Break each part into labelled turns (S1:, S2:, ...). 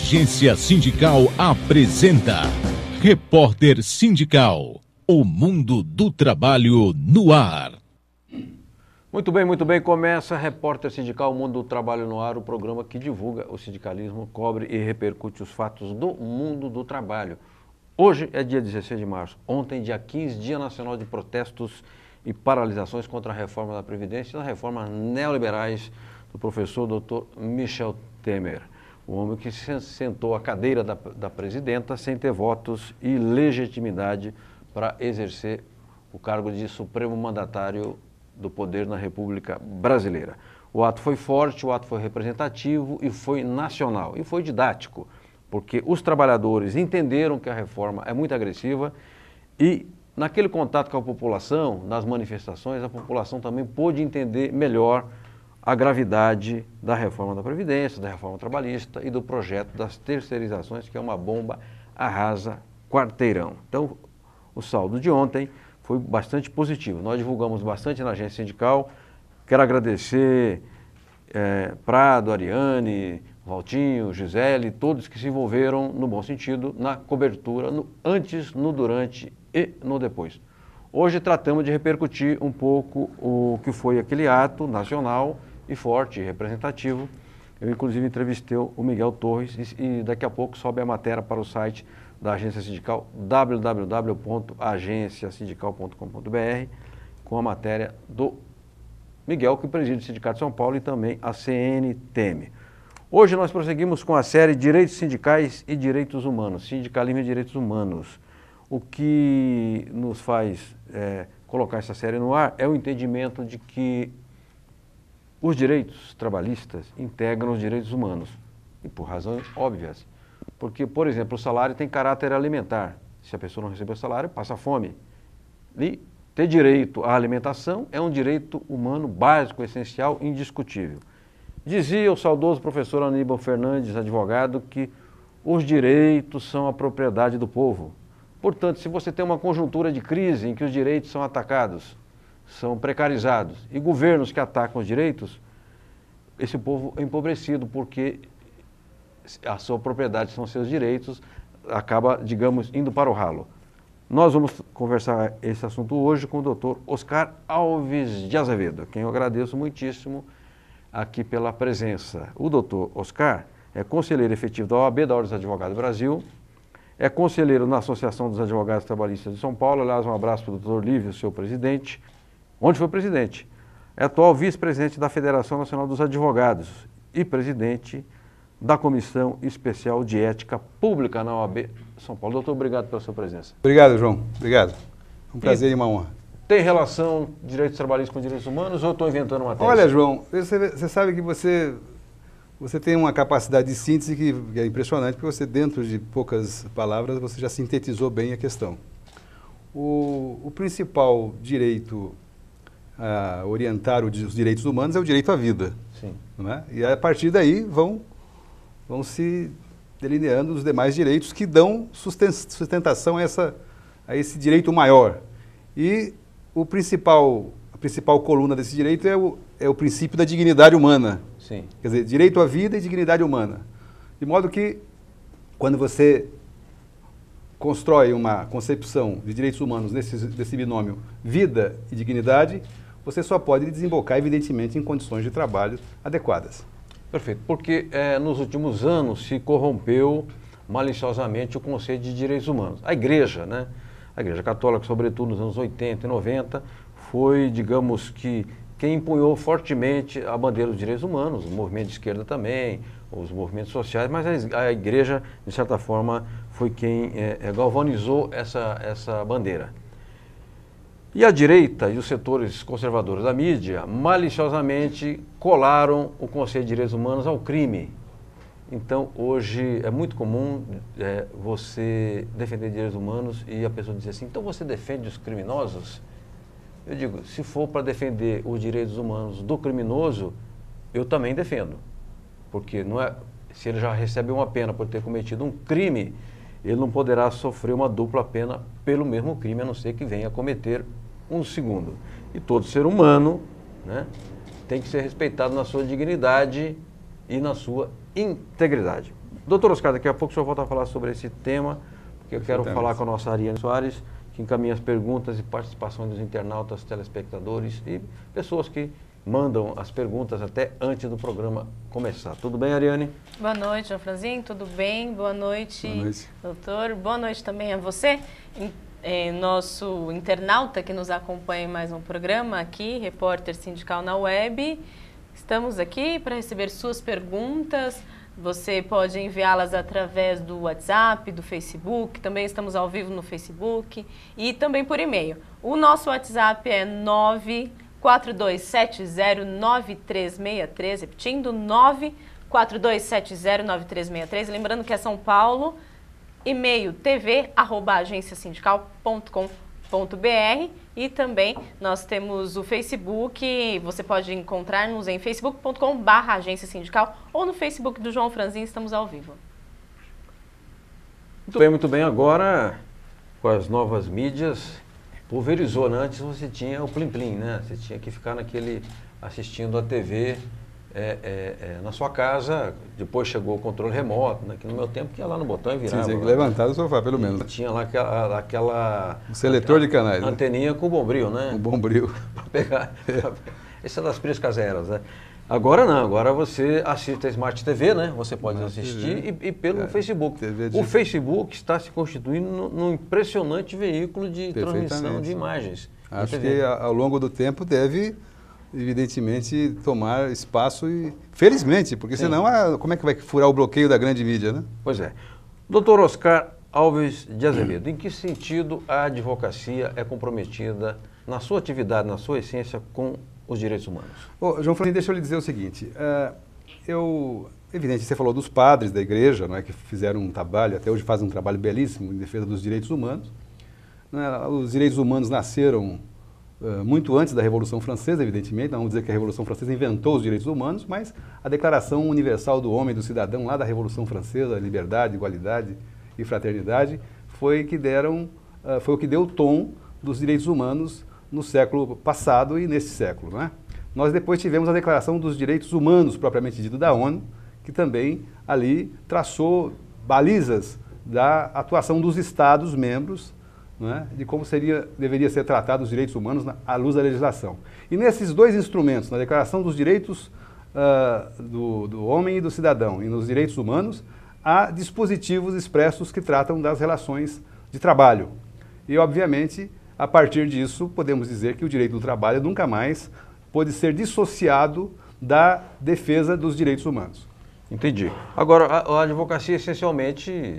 S1: Agência Sindical apresenta Repórter Sindical, o mundo do trabalho no ar.
S2: Muito bem. Começa Repórter Sindical, o mundo do trabalho no ar, o programa que divulga o sindicalismo, cobre e repercute os fatos do mundo do trabalho. Hoje é dia 16 de março, ontem dia 15, Dia Nacional de Protestos e Paralisações contra a Reforma da Previdência e as reformas neoliberais do professor Dr. Michel Temer, o homem que sentou à cadeira da presidenta sem ter votos e legitimidade para exercer o cargo de supremo mandatário do poder na República Brasileira. O ato foi forte, o ato foi representativo e foi nacional e foi didático, porque os trabalhadores entenderam que a reforma é muito agressiva e naquele contato com a população, nas manifestações, a população também pôde entender melhor a gravidade da reforma da Previdência, da reforma trabalhista e do projeto das terceirizações, que é uma bomba arrasa quarteirão. Então, o saldo de ontem foi bastante positivo. Nós divulgamos bastante na agência sindical. Quero agradecer Prado, Ariane, Valtinho, Gisele, todos que se envolveram, no bom sentido, na cobertura, no antes, no durante e no depois. Hoje tratamos de repercutir um pouco o que foi aquele ato nacional e forte, e representativo. Eu, inclusive, entrevistei o Miguel Torres e daqui a pouco sobe a matéria para o site da Agência Sindical, www.agenciasindical.com.br, com a matéria do Miguel, que preside o Sindicato de São Paulo, e também a CNTM. Hoje nós prosseguimos com a série Direitos Sindicais e Direitos Humanos, Sindicalismo e Direitos Humanos. O que nos faz colocar essa série no ar é o entendimento de que os direitos trabalhistas integram os direitos humanos, e por razões óbvias. Porque, por exemplo, o salário tem caráter alimentar. Se a pessoa não receber o salário, passa fome. E ter direito à alimentação é um direito humano básico, essencial, indiscutível. Dizia o saudoso professor Aníbal Fernandes, advogado, que os direitos são a propriedade do povo. Portanto, se você tem uma conjuntura de crise em que os direitos são atacados, são precarizados, e governos que atacam os direitos, esse povo é empobrecido, porque a sua propriedade são seus direitos, acaba, digamos, indo para o ralo. Nós vamos conversar esse assunto hoje com o Dr. Oscar Alves de Azevedo, a quem eu agradeço muitíssimo aqui pela presença. O Dr. Oscar é conselheiro efetivo da OAB, da Ordem dos Advogados do Brasil, é conselheiro na Associação dos Advogados Trabalhistas de São Paulo. Aliás, um abraço para o Dr. Lívio, seu presidente, onde foi presidente. É atual vice-presidente da Federação Nacional dos Advogados e presidente da Comissão Especial de Ética Pública na OAB São Paulo. Doutor, obrigado pela sua presença.
S3: Obrigado, João. Obrigado. Um prazer e uma honra.
S2: Tem relação direitos trabalhistas com direitos humanos ou eu estou inventando uma tese?
S3: Olha, João, você sabe que você tem uma capacidade de síntese que é impressionante, porque você, dentro de poucas palavras, você já sintetizou bem a questão. O principal direito a orientar os direitos humanos é o direito à vida.
S2: Sim.
S3: Não é? E a partir daí vão se delineando os demais direitos que dão sustentação a esse direito maior. E a principal coluna desse direito é o princípio da dignidade humana.
S2: Sim.
S3: Quer dizer, direito à vida e dignidade humana. De modo que, quando você constrói uma concepção de direitos humanos desse binômio vida e dignidade, você só pode desembocar, evidentemente, em condições de trabalho adequadas.
S2: Perfeito, porque nos últimos anos se corrompeu maliciosamente o conceito de direitos humanos. A Igreja, né? A Igreja Católica, sobretudo nos anos 80 e 90, foi, digamos que, quem empunhou fortemente a bandeira dos direitos humanos, o movimento de esquerda também, os movimentos sociais, mas a Igreja, de certa forma, foi quem galvanizou essa bandeira. E a direita e os setores conservadores da mídia maliciosamente colaram o conceito de direitos humanos ao crime. Então, hoje é muito comum você defender direitos humanos e a pessoa dizer assim, então você defende os criminosos? Eu digo, se for para defender os direitos humanos do criminoso, eu também defendo. Porque se ele já recebe uma pena por ter cometido um crime, ele não poderá sofrer uma dupla pena pelo mesmo crime, a não ser que venha a cometer um segundo. E todo ser humano, né, tem que ser respeitado na sua dignidade e na sua integridade. Doutor Oscar, daqui a pouco o senhor volta a falar sobre esse tema, porque eu quero falar com a nossa Ariane Soares, que encaminha as perguntas e participação dos internautas, telespectadores e pessoas que mandam as perguntas até antes do programa começar. Tudo bem, Ariane?
S4: Boa noite, João Franzin, tudo bem? Boa noite, doutor. Boa noite também a você, nosso internauta que nos acompanha em mais um programa aqui, Repórter Sindical na Web. Estamos aqui para receber suas perguntas. Você pode enviá-las através do WhatsApp, do Facebook, também estamos ao vivo no Facebook e também por e-mail. O nosso WhatsApp é 942709363, repetindo, 942709363, lembrando que é São Paulo, e-mail tv@agenciasindical.com.br e também nós temos o Facebook, você pode encontrar-nos em facebook.com/agência sindical ou no Facebook do João Franzin, estamos ao vivo.
S2: Muito bem, agora com as novas mídias, pulverizou, né? Antes você tinha o plim-plim, né? Você tinha que ficar assistindo a TV na sua casa, depois chegou o controle remoto, né? Que no meu tempo que ia lá no botão e virava.
S3: Tinha que levantar do sofá, pelo menos.
S2: Tinha lá aquela
S3: um seletor de canais.
S2: Anteninha, né? Com bombril, né?
S3: Um bombril.
S2: Para pegar. Esse é das priscas eras, né? Agora não, agora você assiste a Smart TV, né? Você pode assistir e pelo Facebook. O Facebook está se constituindo num impressionante veículo de transmissão de imagens.
S3: Acho que ao longo do tempo deve, evidentemente, tomar espaço e, felizmente, porque senão como é que vai furar o bloqueio da grande mídia, né?
S2: Pois é. Doutor Oscar Alves de Azevedo, em que sentido a advocacia é comprometida na sua atividade, na sua essência, com os direitos humanos?
S3: João Franzin, deixa eu lhe dizer o seguinte, evidente, você falou dos padres da igreja, não é, que fizeram um trabalho, até hoje fazem um trabalho belíssimo em defesa dos direitos humanos. Não é, os direitos humanos nasceram muito antes da Revolução Francesa, evidentemente, não vamos dizer que a Revolução Francesa inventou os direitos humanos, mas a Declaração Universal do Homem e do Cidadão, lá da Revolução Francesa, liberdade, igualdade e fraternidade, foi o que deu o tom dos direitos humanos no século passado e nesse século, não é? Nós depois tivemos a Declaração dos Direitos Humanos, propriamente dito, da ONU, que também ali traçou balizas da atuação dos Estados-membros, não é? De como deveria ser tratado os direitos humanos à luz da legislação. E nesses dois instrumentos, na Declaração dos Direitos do Homem e do Cidadão e nos direitos humanos, há dispositivos expressos que tratam das relações de trabalho. E, obviamente, a partir disso, podemos dizer que o direito do trabalho nunca mais pode ser dissociado da defesa dos direitos humanos.
S2: Entendi. Agora, a advocacia, essencialmente,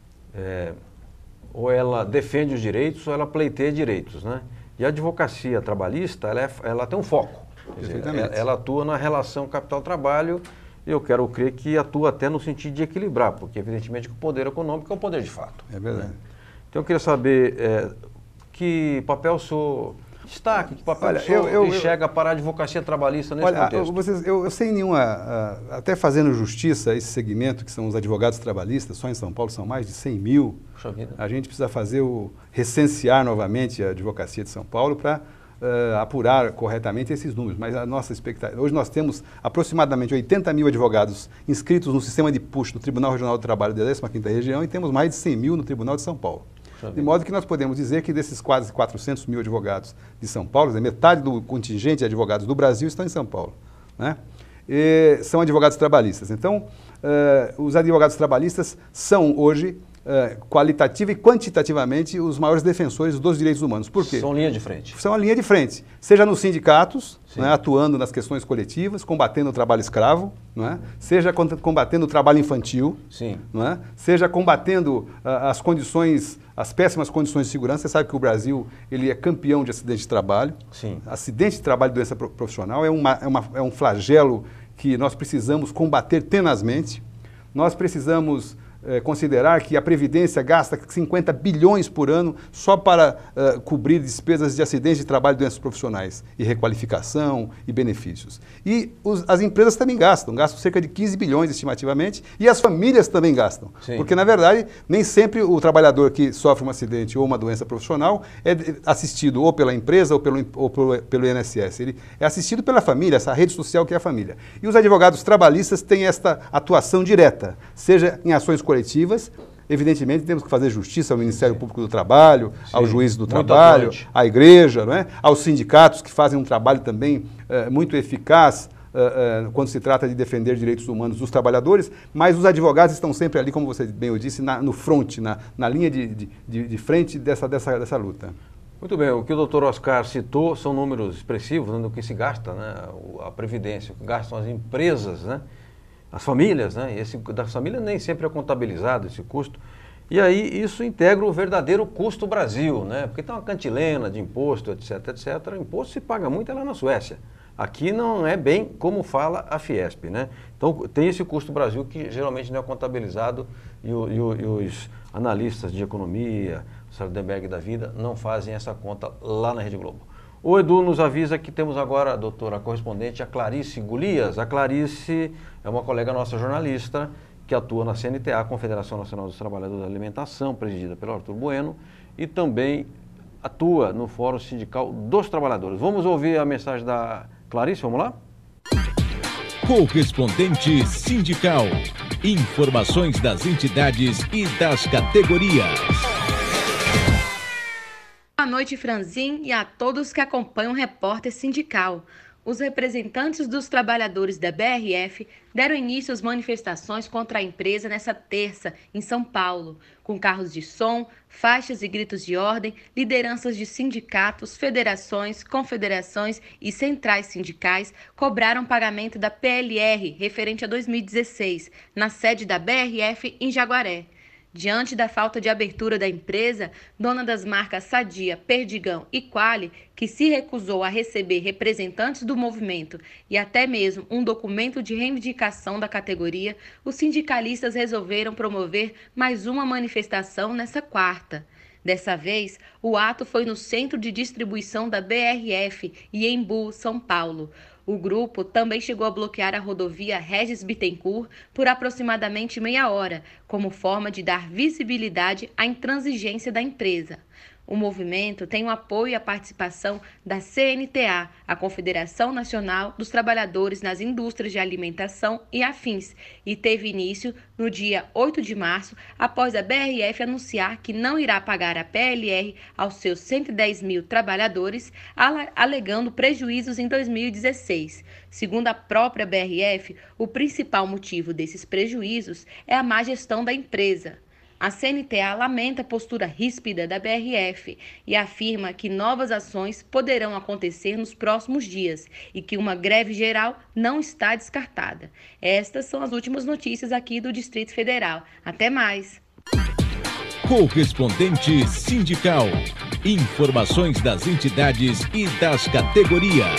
S2: ou ela defende os direitos ou ela pleiteia direitos, né? E a advocacia trabalhista, ela tem um foco. Quer dizer, ela atua na relação capital-trabalho e eu quero crer que atua até no sentido de equilibrar, porque, evidentemente, o poder econômico é o poder de fato. É verdade. Né? Então, eu queria saber que papel o senhor destaca, que papel o senhor enxerga para a advocacia trabalhista nesse contexto?
S3: Eu sem nenhuma, até fazendo justiça a esse segmento, que são os advogados trabalhistas, só em São Paulo são mais de 100 mil. Puxa vida. A gente precisa recensear novamente a advocacia de São Paulo para apurar corretamente esses números. Mas a nossa expectativa, hoje nós temos aproximadamente 80 mil advogados inscritos no sistema de push do Tribunal Regional do Trabalho da 15ª Região e temos mais de 100 mil no Tribunal de São Paulo. De modo que nós podemos dizer que desses quase 400 mil advogados de São Paulo, metade do contingente de advogados do Brasil estão em São Paulo, né? E são advogados trabalhistas. Então, os advogados trabalhistas são hoje, qualitativa e quantitativamente, os maiores defensores dos direitos humanos. Por quê?
S2: São linha de frente.
S3: São a linha de frente. Seja nos sindicatos, né, atuando nas questões coletivas, combatendo o trabalho escravo, não é? Seja combatendo o trabalho infantil, não é? Seja combatendo as péssimas condições de segurança. Você sabe que o Brasil ele é campeão de acidente de trabalho. Acidente de trabalho e doença profissional é um flagelo que nós precisamos combater tenazmente. Nós precisamos considerar que a Previdência gasta 50 bilhões por ano só para cobrir despesas de acidentes de trabalho e doenças profissionais, e requalificação e benefícios. E as empresas também gastam cerca de 15 bilhões estimativamente, e as famílias também gastam. Sim. Porque, na verdade, nem sempre o trabalhador que sofre um acidente ou uma doença profissional é assistido ou pela empresa ou pelo INSS. Ele é assistido pela família, essa rede social que é a família. E os advogados trabalhistas têm esta atuação direta, seja em ações coletivas. Evidentemente, temos que fazer justiça ao Ministério Público do Trabalho, sim, ao juiz do trabalho, à igreja, não é? Aos sindicatos, que fazem um trabalho também muito eficaz quando se trata de defender direitos humanos dos trabalhadores, mas os advogados estão sempre ali, como você bem o disse, no front, na linha de frente dessa luta.
S2: Muito bem, o que o doutor Oscar citou são números expressivos, né, do que se gasta, né, a Previdência, o que gastam as empresas, né, as famílias, né, e esse das famílias nem sempre é contabilizado esse custo. E aí isso integra o verdadeiro custo Brasil, né, porque tem uma cantilena de imposto, etc, etc. O imposto se paga muito lá na Suécia. Aqui não é bem como fala a Fiesp, né? Então tem esse custo Brasil que geralmente não é contabilizado e os analistas de economia, o Sardenberg da vida, não fazem essa conta lá na Rede Globo. O Edu nos avisa que temos agora, doutora, a correspondente, a Clarice Golias. A Clarice é uma colega nossa jornalista que atua na CNTA, Confederação Nacional dos Trabalhadores da Alimentação, presidida pelo Arthur Bueno, e também atua no Fórum Sindical dos Trabalhadores. Vamos ouvir a mensagem da Clarice, vamos lá?
S1: Correspondente sindical. Informações das entidades e das categorias.
S5: Boa noite, Franzin, e a todos que acompanham o Repórter Sindical. Os representantes dos trabalhadores da BRF deram início às manifestações contra a empresa nesta terça, em São Paulo, com carros de som, faixas e gritos de ordem, lideranças de sindicatos, federações, confederações e centrais sindicais cobraram pagamento da PLR referente a 2016, na sede da BRF em Jaguaré. Diante da falta de abertura da empresa, dona das marcas Sadia, Perdigão e Quali, que se recusou a receber representantes do movimento e até mesmo um documento de reivindicação da categoria, os sindicalistas resolveram promover mais uma manifestação nesta quarta. Dessa vez, o ato foi no Centro de Distribuição da BRF, em Embu, São Paulo. O grupo também chegou a bloquear a rodovia Regis Bittencourt por aproximadamente meia hora, como forma de dar visibilidade à intransigência da empresa. O movimento tem o apoio e a participação da CNTA, a Confederação Nacional dos Trabalhadores nas Indústrias de Alimentação e afins, e teve início no dia 8 de março, após a BRF anunciar que não irá pagar a PLR aos seus 110 mil trabalhadores, alegando prejuízos em 2016. Segundo a própria BRF, o principal motivo desses prejuízos é a má gestão da empresa. A CNTA lamenta a postura ríspida da BRF e afirma que novas ações poderão acontecer nos próximos dias e que uma greve geral não está descartada. Estas são as últimas notícias aqui do Distrito Federal. Até mais!
S1: Correspondente sindical. Informações das entidades e das categorias.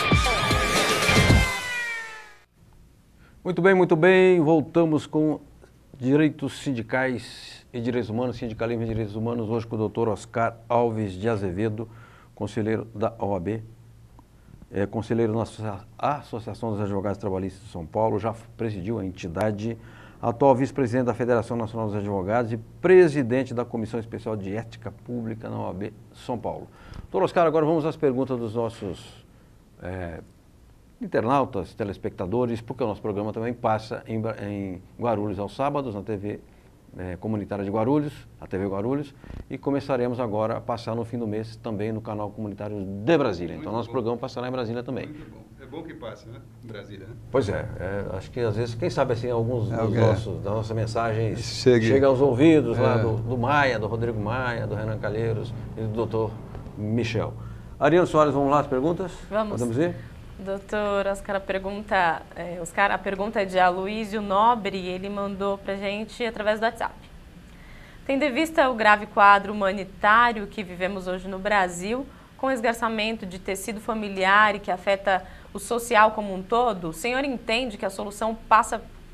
S2: Muito bem. Voltamos com direitos sindicais e direitos humanos, sindicalismo e direitos humanos, hoje com o doutor Oscar Alves de Azevedo, conselheiro da OAB, conselheiro na Associação dos Advogados Trabalhistas de São Paulo, já presidiu a entidade, atual vice-presidente da Federação Nacional dos Advogados e presidente da Comissão Especial de Ética Pública na OAB São Paulo. Doutor Oscar, agora vamos às perguntas dos nossos internautas, telespectadores, porque o nosso programa também passa em Guarulhos aos sábados, na TV comunitária de Guarulhos, a TV Guarulhos, e começaremos agora a passar no fim do mês também no canal comunitário de Brasília. Então nosso programa passará em Brasília também.
S3: Muito bom. É bom que passe, né? Em Brasília, né?
S2: Pois acho que às vezes, quem sabe assim, alguns das nossas mensagens chegam aos ouvidos lá do Maia, do Rodrigo Maia, do Renan Calheiros e do doutor Michel. Ariano Soares, vamos lá as perguntas?
S4: Vamos.
S2: Podemos ir?
S4: Doutor Oscar, a pergunta é de Aloísio Nobre, ele mandou para a gente através do WhatsApp. Tendo em vista o grave quadro humanitário que vivemos hoje no Brasil, com o esgarçamento de tecido familiar e que afeta o social como um todo, o senhor entende que a solução passa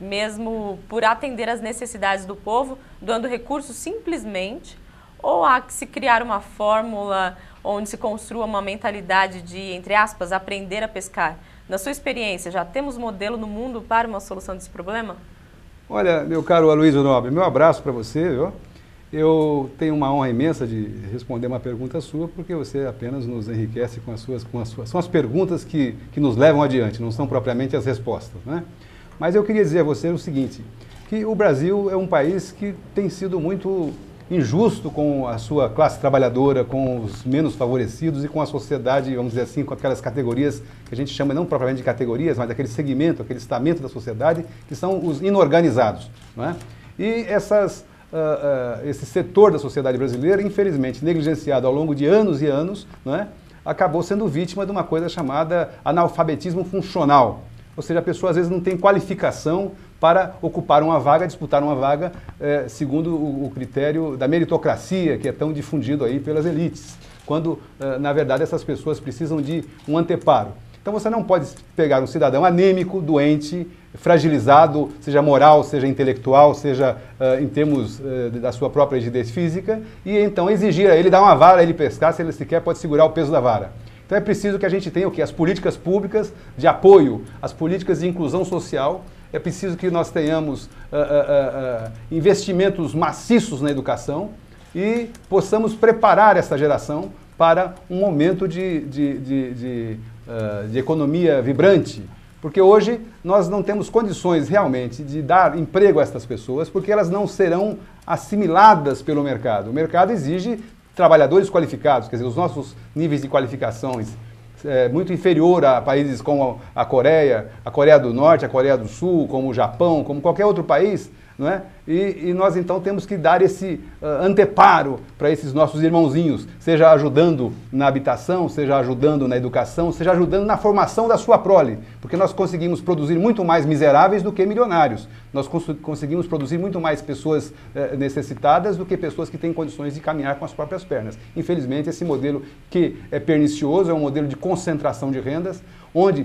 S4: mesmo por atender às necessidades do povo, doando recursos simplesmente, ou há que se criar uma fórmula onde se construa uma mentalidade de, entre aspas, aprender a pescar? Na sua experiência, já temos modelo no mundo para uma solução desse problema?
S3: Olha, meu caro Aloysio Nobre, meu abraço para você, viu? Eu tenho uma honra imensa de responder uma pergunta sua, porque você apenas nos enriquece com as suas são as perguntas que nos levam adiante, não são propriamente as respostas, né? Mas eu queria dizer a você o seguinte, que o Brasil é um país que tem sido muito injusto com a sua classe trabalhadora, com os menos favorecidos e com a sociedade, vamos dizer assim, com aquelas categorias que a gente chama não propriamente de categorias, mas daquele segmento, aquele estamento da sociedade, que são os inorganizados, não é? E esse setor da sociedade brasileira, infelizmente negligenciado ao longo de anos e anos, não é? Acabou sendo vítima de uma coisa chamada analfabetismo funcional. Ou seja, a pessoa às vezes não tem qualificação para ocupar uma vaga, disputar uma vaga, segundo o critério da meritocracia, que é tão difundido aí pelas elites, quando, na verdade, essas pessoas precisam de um anteparo. Então você não pode pegar um cidadão anêmico, doente, fragilizado, seja moral, seja intelectual, seja em termos da sua própria rigidez física, e então exigir a ele dar uma vara, a ele pescar, se ele sequer pode segurar o peso da vara. Então é preciso que a gente tenha o quê? As políticas públicas de apoio, as políticas de inclusão social. É preciso que nós tenhamos investimentos maciços na educação e possamos preparar essa geração para um momento de economia vibrante. Porque hoje nós não temos condições realmente de dar emprego a essas pessoas, porque elas não serão assimiladas pelo mercado. O mercado exige trabalhadores qualificados, quer dizer, os nossos níveis de qualificações muito inferior a países como a Coreia do Norte, a Coreia do Sul, como o Japão, como qualquer outro país, não é? E nós então temos que dar esse anteparo para esses nossos irmãozinhos, seja ajudando na habitação, seja ajudando na educação, seja ajudando na formação da sua prole, porque nós conseguimos produzir muito mais miseráveis do que milionários. Nós conseguimos produzir muito mais pessoas necessitadas do que pessoas que têm condições de caminhar com as próprias pernas. Infelizmente, esse modelo que é pernicioso é um modelo de concentração de rendas, onde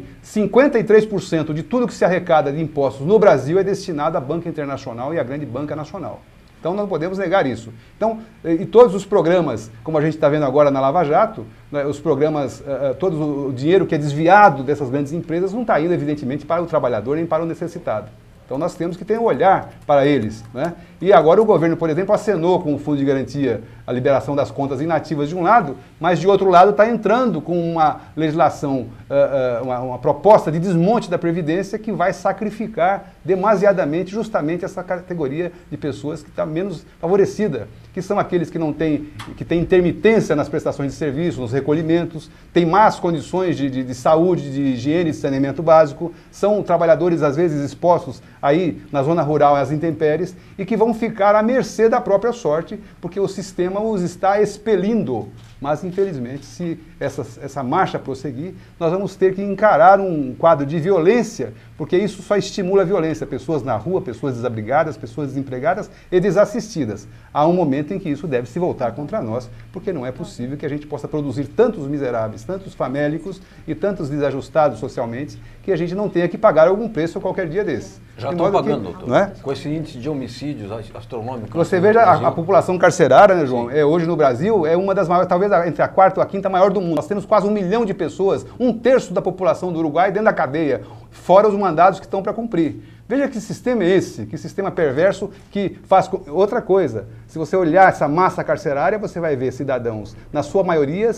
S3: 53% de tudo que se arrecada de impostos no Brasil é destinado à banca internacional e à grande banca nacional. Então não podemos negar isso. Então, e todos os programas, como a gente está vendo agora na Lava Jato, né, os programas, todo o dinheiro que é desviado dessas grandes empresas não está indo, evidentemente, para o trabalhador nem para o necessitado. Então nós temos que ter um olhar para eles, né? E agora o governo, por exemplo, acenou com o Fundo de Garantia a liberação das contas inativas de um lado, mas de outro lado está entrando com uma legislação, uma proposta de desmonte da Previdência que vai sacrificar demasiadamente justamente essa categoria de pessoas que está menos favorecida, que são aqueles que têm intermitência nas prestações de serviço, nos recolhimentos, têm más condições de saúde, de higiene e saneamento básico, são trabalhadores às vezes expostos aí na zona rural às intempéries e que vão ficar à mercê da própria sorte, porque o sistema os está expelindo. Mas, infelizmente, se essa marcha prosseguir, nós vamos ter que encarar um quadro de violência, porque isso só estimula a violência. Pessoas na rua, pessoas desabrigadas, pessoas desempregadas e desassistidas. Há um momento em que isso deve se voltar contra nós, porque não é possível que a gente possa produzir tantos miseráveis, tantos famélicos e tantos desajustados socialmente, que a gente não tenha que pagar algum preço qualquer dia desses.
S2: Já estão pagando, doutor.
S3: Não é?
S2: Com esse índice de homicídios astronômicos.
S3: Você veja a população carcerária, né, João? Hoje no Brasil é uma das maiores, talvez entre a quarta ou a quinta maior do mundo. Nós temos quase 1 milhão de pessoas, 1/3 da população do Uruguai dentro da cadeia, fora os mandados que estão para cumprir. Veja que sistema é esse, que sistema perverso que faz outra coisa. Se você olhar essa massa carcerária, você vai ver cidadãos, na sua maioria,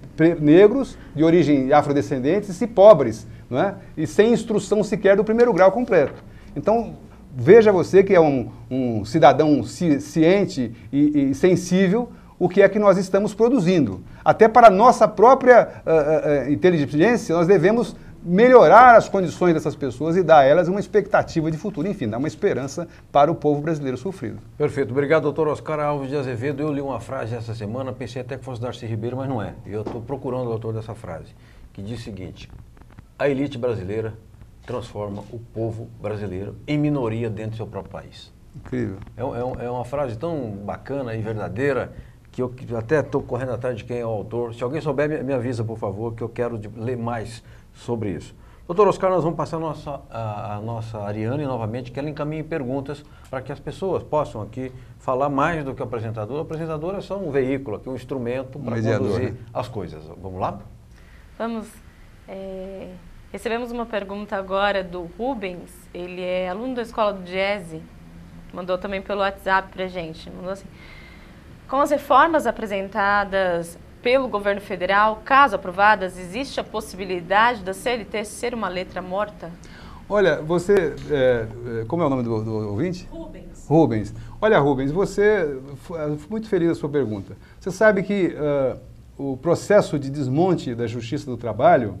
S3: negros, de origem afrodescendentes e pobres, não é? E sem instrução sequer do 1º grau completo. Então, veja você que é um cidadão ciente e sensível o que é que nós estamos produzindo. Até para a nossa própria inteligência, nós devemos melhorar as condições dessas pessoas e dar a elas uma expectativa de futuro, enfim, dar uma esperança para o povo brasileiro sofrido.
S2: Perfeito. Obrigado, doutor Oscar Alves de Azevedo. Eu li uma frase essa semana, pensei até que fosse Darcy Ribeiro, mas não é. Eu estou procurando o autor dessa frase, que diz o seguinte: a elite brasileira transforma o povo brasileiro em minoria dentro do seu próprio país.
S3: Incrível.
S2: É uma frase tão bacana e verdadeira que eu até estou correndo atrás de quem é o autor. Se alguém souber, me avisa, por favor, que eu quero ler mais sobre isso. Doutor Oscar, nós vamos passar a nossa Ariane novamente, que ela encaminhe perguntas para que as pessoas possam aqui falar mais do que o apresentador. O apresentador é só um veículo, aqui, um instrumento para conduzir as coisas. Vamos lá?
S4: Vamos. Recebemos uma pergunta agora do Rubens, ele é aluno da Escola do Jazz, mandou também pelo WhatsApp para a gente, mandou assim: com as reformas apresentadas pelo governo federal, caso aprovadas, existe a possibilidade da CLT ser uma letra morta?
S3: Olha, você, como é o nome do ouvinte?
S4: Rubens.
S3: Rubens. Olha, Rubens, você, fui muito feliz da sua pergunta. Você sabe que o processo de desmonte da Justiça do Trabalho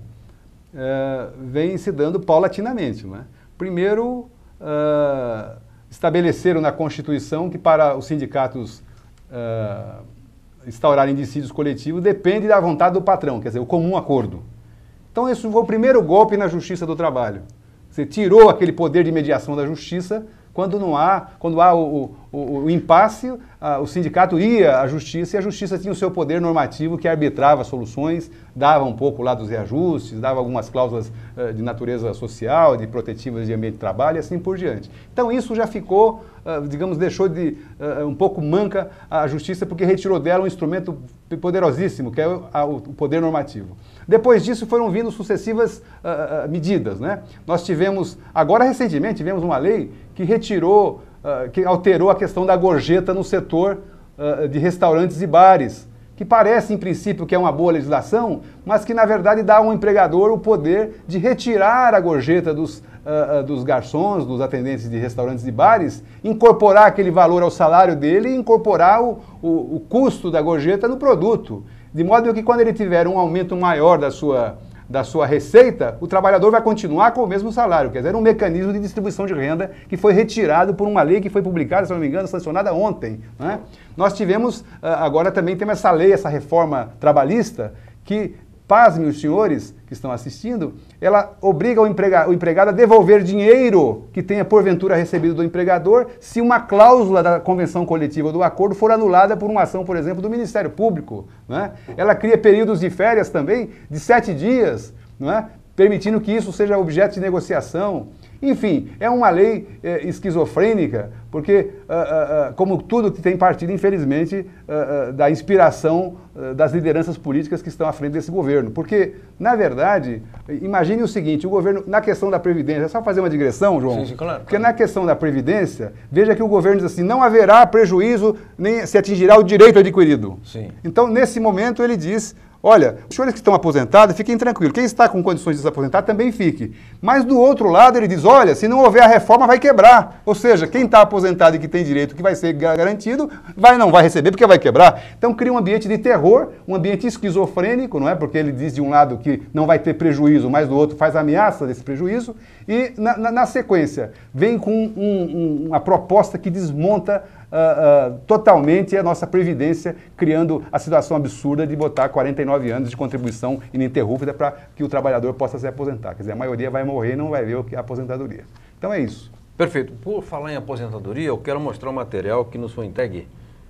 S3: vem se dando paulatinamente, não é? Primeiro, estabeleceram na Constituição que para os sindicatos instaurarem dissídios coletivos depende da vontade do patrão, quer dizer, o comum acordo. Então, esse foi o primeiro golpe na Justiça do Trabalho. Você tirou aquele poder de mediação da Justiça. Quando há o impasse, o sindicato ia à Justiça e a Justiça tinha o seu poder normativo que arbitrava soluções, dava um pouco lá dos reajustes, dava algumas cláusulas de natureza social, de protetivas de ambiente de trabalho e assim por diante. Então isso já ficou, digamos, deixou de um pouco manca a Justiça porque retirou dela um instrumento poderosíssimo, que é o poder normativo. Depois disso foram vindo sucessivas medidas, né? Nós tivemos, agora recentemente, tivemos uma lei que retirou, que alterou a questão da gorjeta no setor de restaurantes e bares, que parece, em princípio, que é uma boa legislação, mas que, na verdade, dá ao empregador o poder de retirar a gorjeta dos garçons, dos atendentes de restaurantes e bares, incorporar aquele valor ao salário dele e incorporar o custo da gorjeta no produto. De modo que, quando ele tiver um aumento maior da sua receita, o trabalhador vai continuar com o mesmo salário. Quer dizer, um mecanismo de distribuição de renda que foi retirado por uma lei que foi publicada, se não me engano, sancionada ontem, né? Nós tivemos, agora também temos essa lei, essa reforma trabalhista, que, pasmem os senhores que estão assistindo, ela obriga o empregado a devolver dinheiro que tenha porventura recebido do empregador se uma cláusula da convenção coletiva do acordo for anulada por uma ação, por exemplo, do Ministério Público, né? Ela cria períodos de férias também de 7 dias, não é? Permitindo que isso seja objeto de negociação. Enfim, é uma lei esquizofrênica, porque, como tudo que tem partido, infelizmente, da inspiração das lideranças políticas que estão à frente desse governo. Porque, na verdade, imagine o seguinte, o governo, na questão da Previdência, é só fazer uma digressão, João?
S2: Sim, claro.
S3: Porque na questão da Previdência, veja que o governo diz assim, não haverá prejuízo, nem se atingirá o direito adquirido.
S2: Sim.
S3: Então, nesse momento, ele diz... Olha, os senhores que estão aposentados, fiquem tranquilos. Quem está com condições de se aposentar também fique. Mas do outro lado ele diz, olha, se não houver a reforma vai quebrar. Ou seja, quem está aposentado e que tem direito que vai ser garantido, não vai receber porque vai quebrar. Então cria um ambiente de terror, um ambiente esquizofrênico, não é? Porque ele diz de um lado que não vai ter prejuízo, mas do outro faz ameaça desse prejuízo. E na sequência vem com uma proposta que desmonta totalmente a nossa Previdência, criando a situação absurda de botar 49 anos de contribuição ininterrupta para que o trabalhador possa se aposentar. Quer dizer, a maioria vai morrer e não vai ver o que é a aposentadoria. Então é isso.
S2: Perfeito. Por falar em aposentadoria, eu quero mostrar um material que nos foi entregue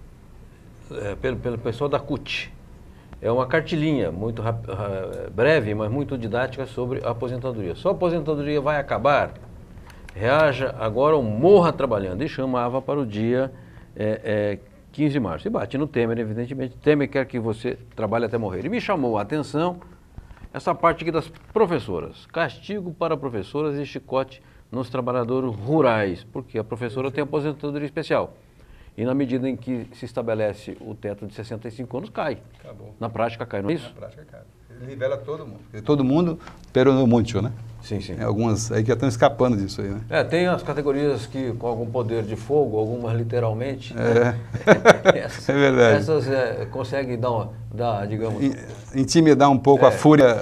S2: pelo pessoal da CUT. É uma cartilhinha muito breve, mas muito didática sobre a aposentadoria. Só a aposentadoria vai acabar? Reaja agora ou morra trabalhando. E chamava para o dia 15 de março. E bate no Temer, evidentemente. Temer quer que você trabalhe até morrer. E me chamou a atenção essa parte aqui das professoras. Castigo para professoras e chicote nos trabalhadores rurais, porque a professora tem aposentadoria especial. E na medida em que se estabelece o teto de 65 anos, cai. Acabou. Na prática cai, não é isso?
S3: Na prática cai. Ele nivela todo mundo. Todo mundo, pero no mucho, né?
S2: Sim, sim.
S3: Algumas aí que já estão escapando disso aí, né?
S2: Tem as categorias que com algum poder de fogo, algumas literalmente.
S3: É verdade.
S2: Essas conseguem digamos...
S3: Intimidar um pouco a fúria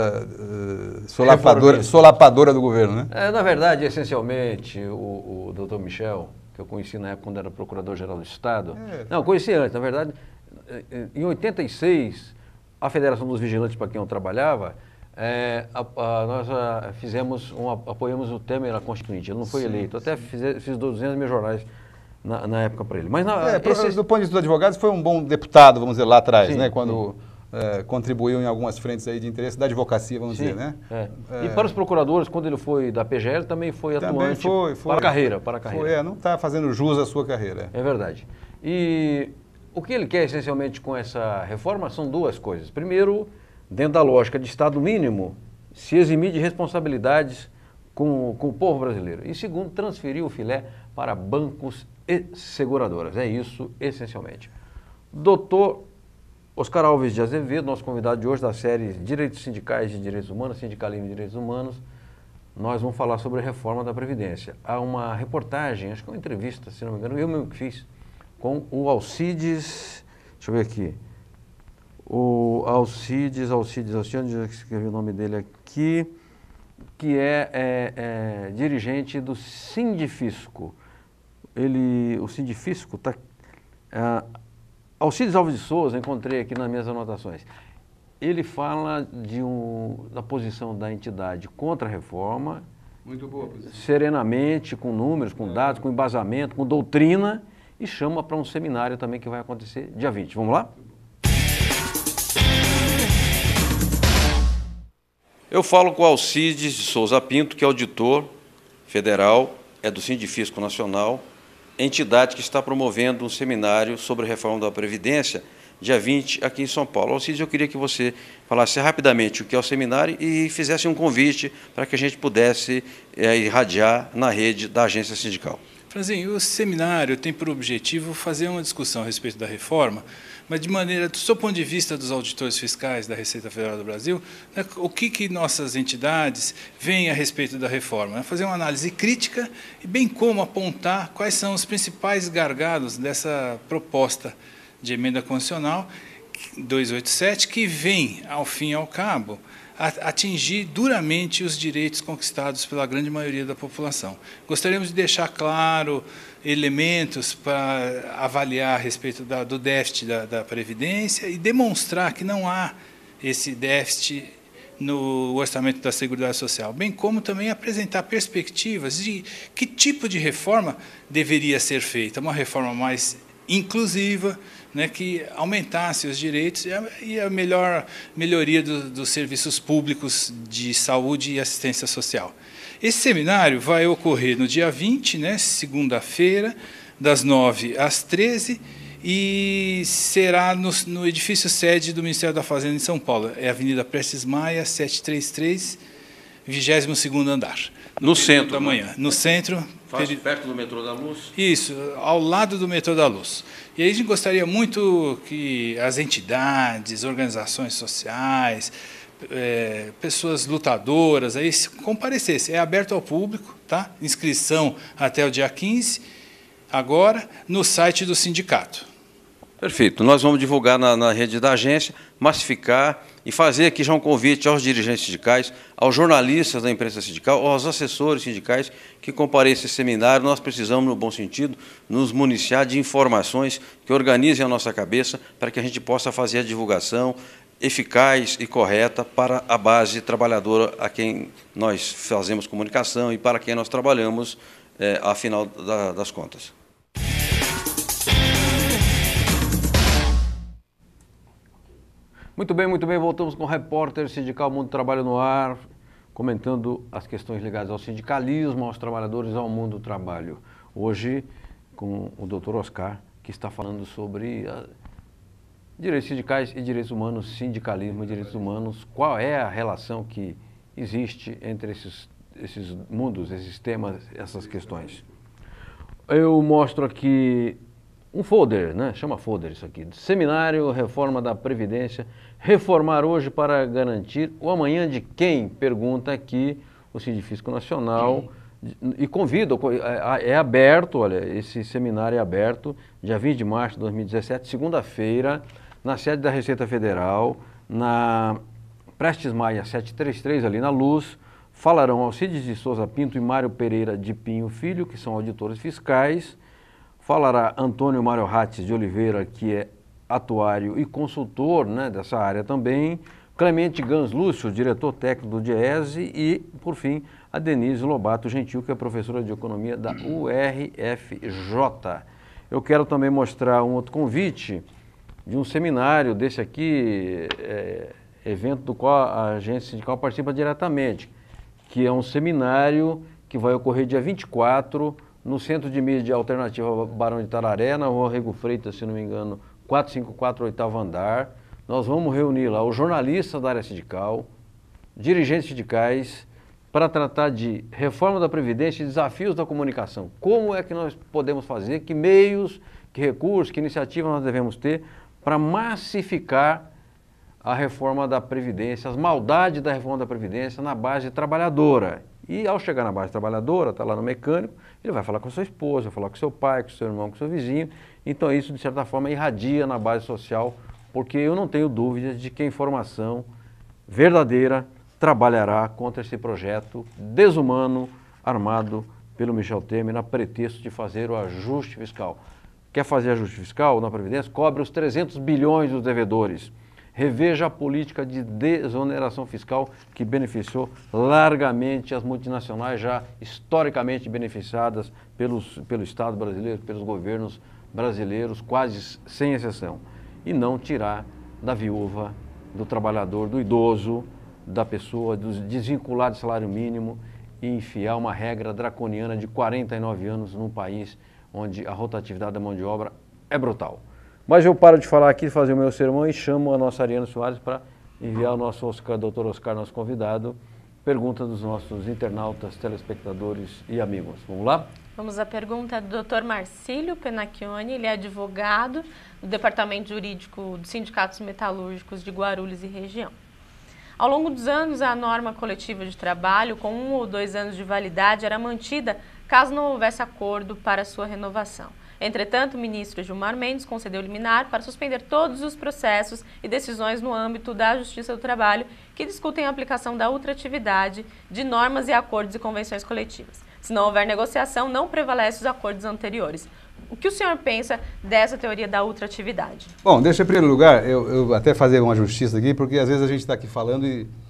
S3: solapadora do governo, né?
S2: Na verdade, essencialmente, o doutor Michel, que eu conheci na época quando era procurador-geral do Estado. Não, conheci antes, na verdade, em 86, a Federação dos Vigilantes, para quem eu trabalhava, nós apoiamos o Temer na Constituinte. Ele não foi eleito. Até fiz 200 mil jornais na época para ele. Mas
S3: do ponto de vista dos advogados, foi um bom deputado, vamos dizer, lá atrás, né? Quando contribuiu em algumas frentes aí de interesse da advocacia, vamos dizer, né?
S2: E para os procuradores, quando ele foi da PGL, também foi atuante para a carreira.
S3: Não está fazendo jus à sua carreira.
S2: É verdade. E o que ele quer essencialmente com essa reforma são duas coisas. Primeiro, dentro da lógica de Estado mínimo, se eximir de responsabilidades com o povo brasileiro. E segundo, transferir o filé para bancos e seguradoras. É isso, essencialmente. Doutor Oscar Alves de Azevedo, nosso convidado de hoje da série Direitos Sindicais e Direitos Humanos, Sindicalismo e Direitos Humanos, nós vamos falar sobre a reforma da Previdência. Há uma reportagem, acho que é uma entrevista, se não me engano, eu mesmo que fiz, com o Alcides, deixa eu ver aqui, o Alcides, onde eu escrevi o nome dele aqui, que é dirigente do Sindifisco. O Sindifisco está... Alcides Alves de Souza, encontrei aqui nas minhas anotações. Ele fala da posição da entidade contra a reforma,
S3: muito boa posição,
S2: serenamente, com números, com dados, com embasamento, com doutrina, e chama para um seminário também que vai acontecer dia 20. Vamos lá? Eu falo com o Alcides de Souza Pinto, que é auditor federal, é do Sindifisco Nacional, entidade que está promovendo um seminário sobre a reforma da Previdência, dia 20, aqui em São Paulo. Alcides, eu queria que você falasse rapidamente o que é o seminário e fizesse um convite para que a gente pudesse irradiar na rede da agência sindical.
S6: Franzinho, o seminário tem por objetivo fazer uma discussão a respeito da reforma, mas de maneira, do seu ponto de vista dos auditores fiscais da Receita Federal do Brasil, né, o que nossas entidades veem a respeito da reforma? Fazer uma análise crítica e bem como apontar quais são os principais gargalos dessa proposta de emenda constitucional 287, que vem, ao fim e ao cabo, atingir duramente os direitos conquistados pela grande maioria da população. Gostaríamos de deixar claro elementos para avaliar a respeito do déficit da Previdência e demonstrar que não há esse déficit no orçamento da Seguridade Social, bem como também apresentar perspectivas de que tipo de reforma deveria ser feita, uma reforma mais inclusiva, né, que aumentasse os direitos e a melhoria dos serviços públicos de saúde e assistência social. Esse seminário vai ocorrer no dia 20, né, segunda-feira, das 9 às 13, e será no edifício sede do Ministério da Fazenda em São Paulo. É a Avenida Prestes Maia, 733, 22º andar.
S2: No centro
S6: da manhã. No centro.
S2: Perto do metrô da Luz?
S6: Isso, ao lado do metrô da Luz. E aí a gente gostaria muito que as entidades, organizações sociais, pessoas lutadoras aí comparecessem. É aberto ao público, tá? Inscrição até o dia 15, agora, no site do sindicato.
S2: Perfeito. Nós vamos divulgar na rede da agência, massificar e fazer aqui já um convite aos dirigentes sindicais, aos jornalistas da imprensa sindical, aos assessores sindicais que compareçam a esse seminário. Nós precisamos, no bom sentido, nos municiar de informações que organizem a nossa cabeça para que a gente possa fazer a divulgação eficaz e correta para a base trabalhadora a quem nós fazemos comunicação e para quem nós trabalhamos, afinal das contas. Muito bem, voltamos com o repórter sindical Mundo do Trabalho no ar, comentando as questões ligadas ao sindicalismo, aos trabalhadores, ao mundo do trabalho. Hoje, com o doutor Oscar, que está falando sobre direitos sindicais e direitos humanos, sindicalismo e direitos humanos, qual é a relação que existe entre esses mundos, esses temas, essas questões. Eu mostro aqui um folder, né? Chama folder isso aqui. Seminário, reforma da Previdência. Reformar hoje para garantir o amanhã de quem? Pergunta aqui o Sindifisco Nacional. E convido, é aberto, olha, esse seminário é aberto, dia 20 de março de 2017, segunda-feira, na sede da Receita Federal, na Prestes Maia 733, ali na Luz. Falarão Alcides de Souza Pinto e Mário Pereira de Pinho Filho, que são auditores fiscais. Falará Antônio Mário Ratz de Oliveira, que é atuário e consultor, né, dessa área também. Clemente Gans Lúcio, diretor técnico do DIESE. E, por fim, a Denise Lobato Gentil, que é professora de Economia da URFJ. Eu quero também mostrar um outro convite de um seminário desse aqui, evento do qual a agência sindical participa diretamente, que é um seminário que vai ocorrer dia 24 no Centro de Mídia Alternativa Barão de Itararé, na Rua Rego Freitas, se não me engano, 454, 8º andar. Nós vamos reunir lá os jornalistas da área sindical, dirigentes sindicais, para tratar de reforma da Previdência e desafios da comunicação. Como é que nós podemos fazer, que meios, que recursos, que iniciativas nós devemos ter para massificar a reforma da Previdência, as maldades da reforma da Previdência na base trabalhadora. E ao chegar na base trabalhadora, está lá no mecânico, ele vai falar com a sua esposa, vai falar com o seu pai, com o seu irmão, com o seu vizinho. Então isso, de certa forma, irradia na base social, porque eu não tenho dúvidas de que a informação verdadeira trabalhará contra esse projeto desumano, armado pelo Michel Temer, a pretexto de fazer o ajuste fiscal. Quer fazer ajuste fiscal na Previdência? Cobre os 300 bilhões dos devedores. Reveja a política de desoneração fiscal que beneficiou largamente as multinacionais já historicamente beneficiadas pelo Estado brasileiro, pelos governos brasileiros, quase sem exceção. E não tirar da viúva, do trabalhador, do idoso, da pessoa, dos desvinculados de salário mínimo e enfiar uma regra draconiana de 49 anos num país onde a rotatividade da mão de obra é brutal. Mas eu paro de falar aqui, fazer o meu sermão e chamo a nossa Ariana Soares para enviar o nosso Oscar, Dr. Oscar, nosso convidado, pergunta dos nossos internautas, telespectadores e amigos. Vamos lá?
S4: Vamos à pergunta do Dr. Marcílio Penacchione, ele é advogado do Departamento Jurídico dos Sindicatos Metalúrgicos de Guarulhos e região. Ao longo dos anos, a norma coletiva de trabalho, com 1 ou 2 anos de validade, era mantida caso não houvesse acordo para sua renovação. Entretanto, o ministro Gilmar Mendes concedeu liminar para suspender todos os processos e decisões no âmbito da Justiça do Trabalho que discutem a aplicação da ultratividade de normas e acordos e convenções coletivas. Se não houver negociação, não prevalece os acordos anteriores. O que o senhor pensa dessa teoria da ultratividade?
S3: Bom, deixa em primeiro lugar, eu até fazer uma justiça aqui, porque às vezes a gente está aqui falando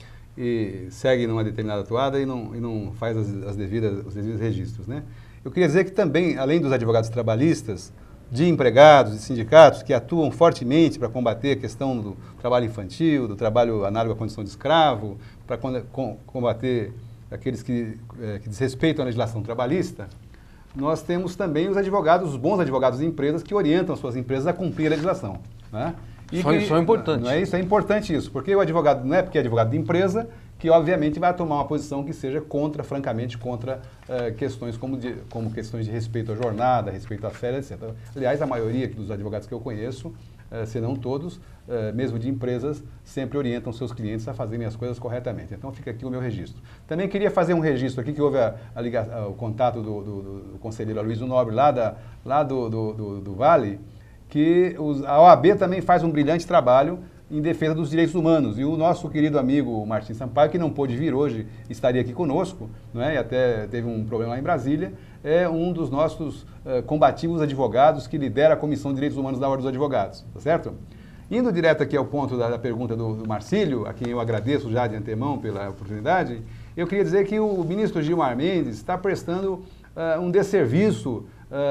S3: e segue numa determinada toada e não faz os devidos registros, né? Eu queria dizer que também, além dos advogados trabalhistas, de empregados e sindicatos que atuam fortemente para combater a questão do trabalho infantil, do trabalho análogo à condição de escravo, para combater aqueles que desrespeitam a legislação trabalhista, nós temos também os advogados, os bons advogados de empresas que orientam suas empresas a cumprir a legislação, né?
S2: Isso é importante.
S3: Não é isso? É importante isso, porque o advogado não é porque é advogado de empresa que obviamente vai tomar uma posição que seja francamente contra questões como questões de respeito à jornada, respeito à férias, etc. Aliás, a maioria dos advogados que eu conheço, se não todos, mesmo de empresas, sempre orientam seus clientes a fazerem as coisas corretamente. Então fica aqui o meu registro. Também queria fazer um registro aqui, que houve o contato do conselheiro Aloysio Nobre, lá do Vale, que a OAB também faz um brilhante trabalho em defesa dos direitos humanos. E o nosso querido amigo Martim Sampaio, que não pôde vir hoje, estaria aqui conosco, não é? E até teve um problema lá em Brasília, é um dos nossos combativos advogados que lidera a Comissão de Direitos Humanos da Ordem dos Advogados, tá certo? Indo direto aqui ao ponto da pergunta do Marcílio, a quem eu agradeço já de antemão pela oportunidade, eu queria dizer que o ministro Gilmar Mendes está prestando um desserviço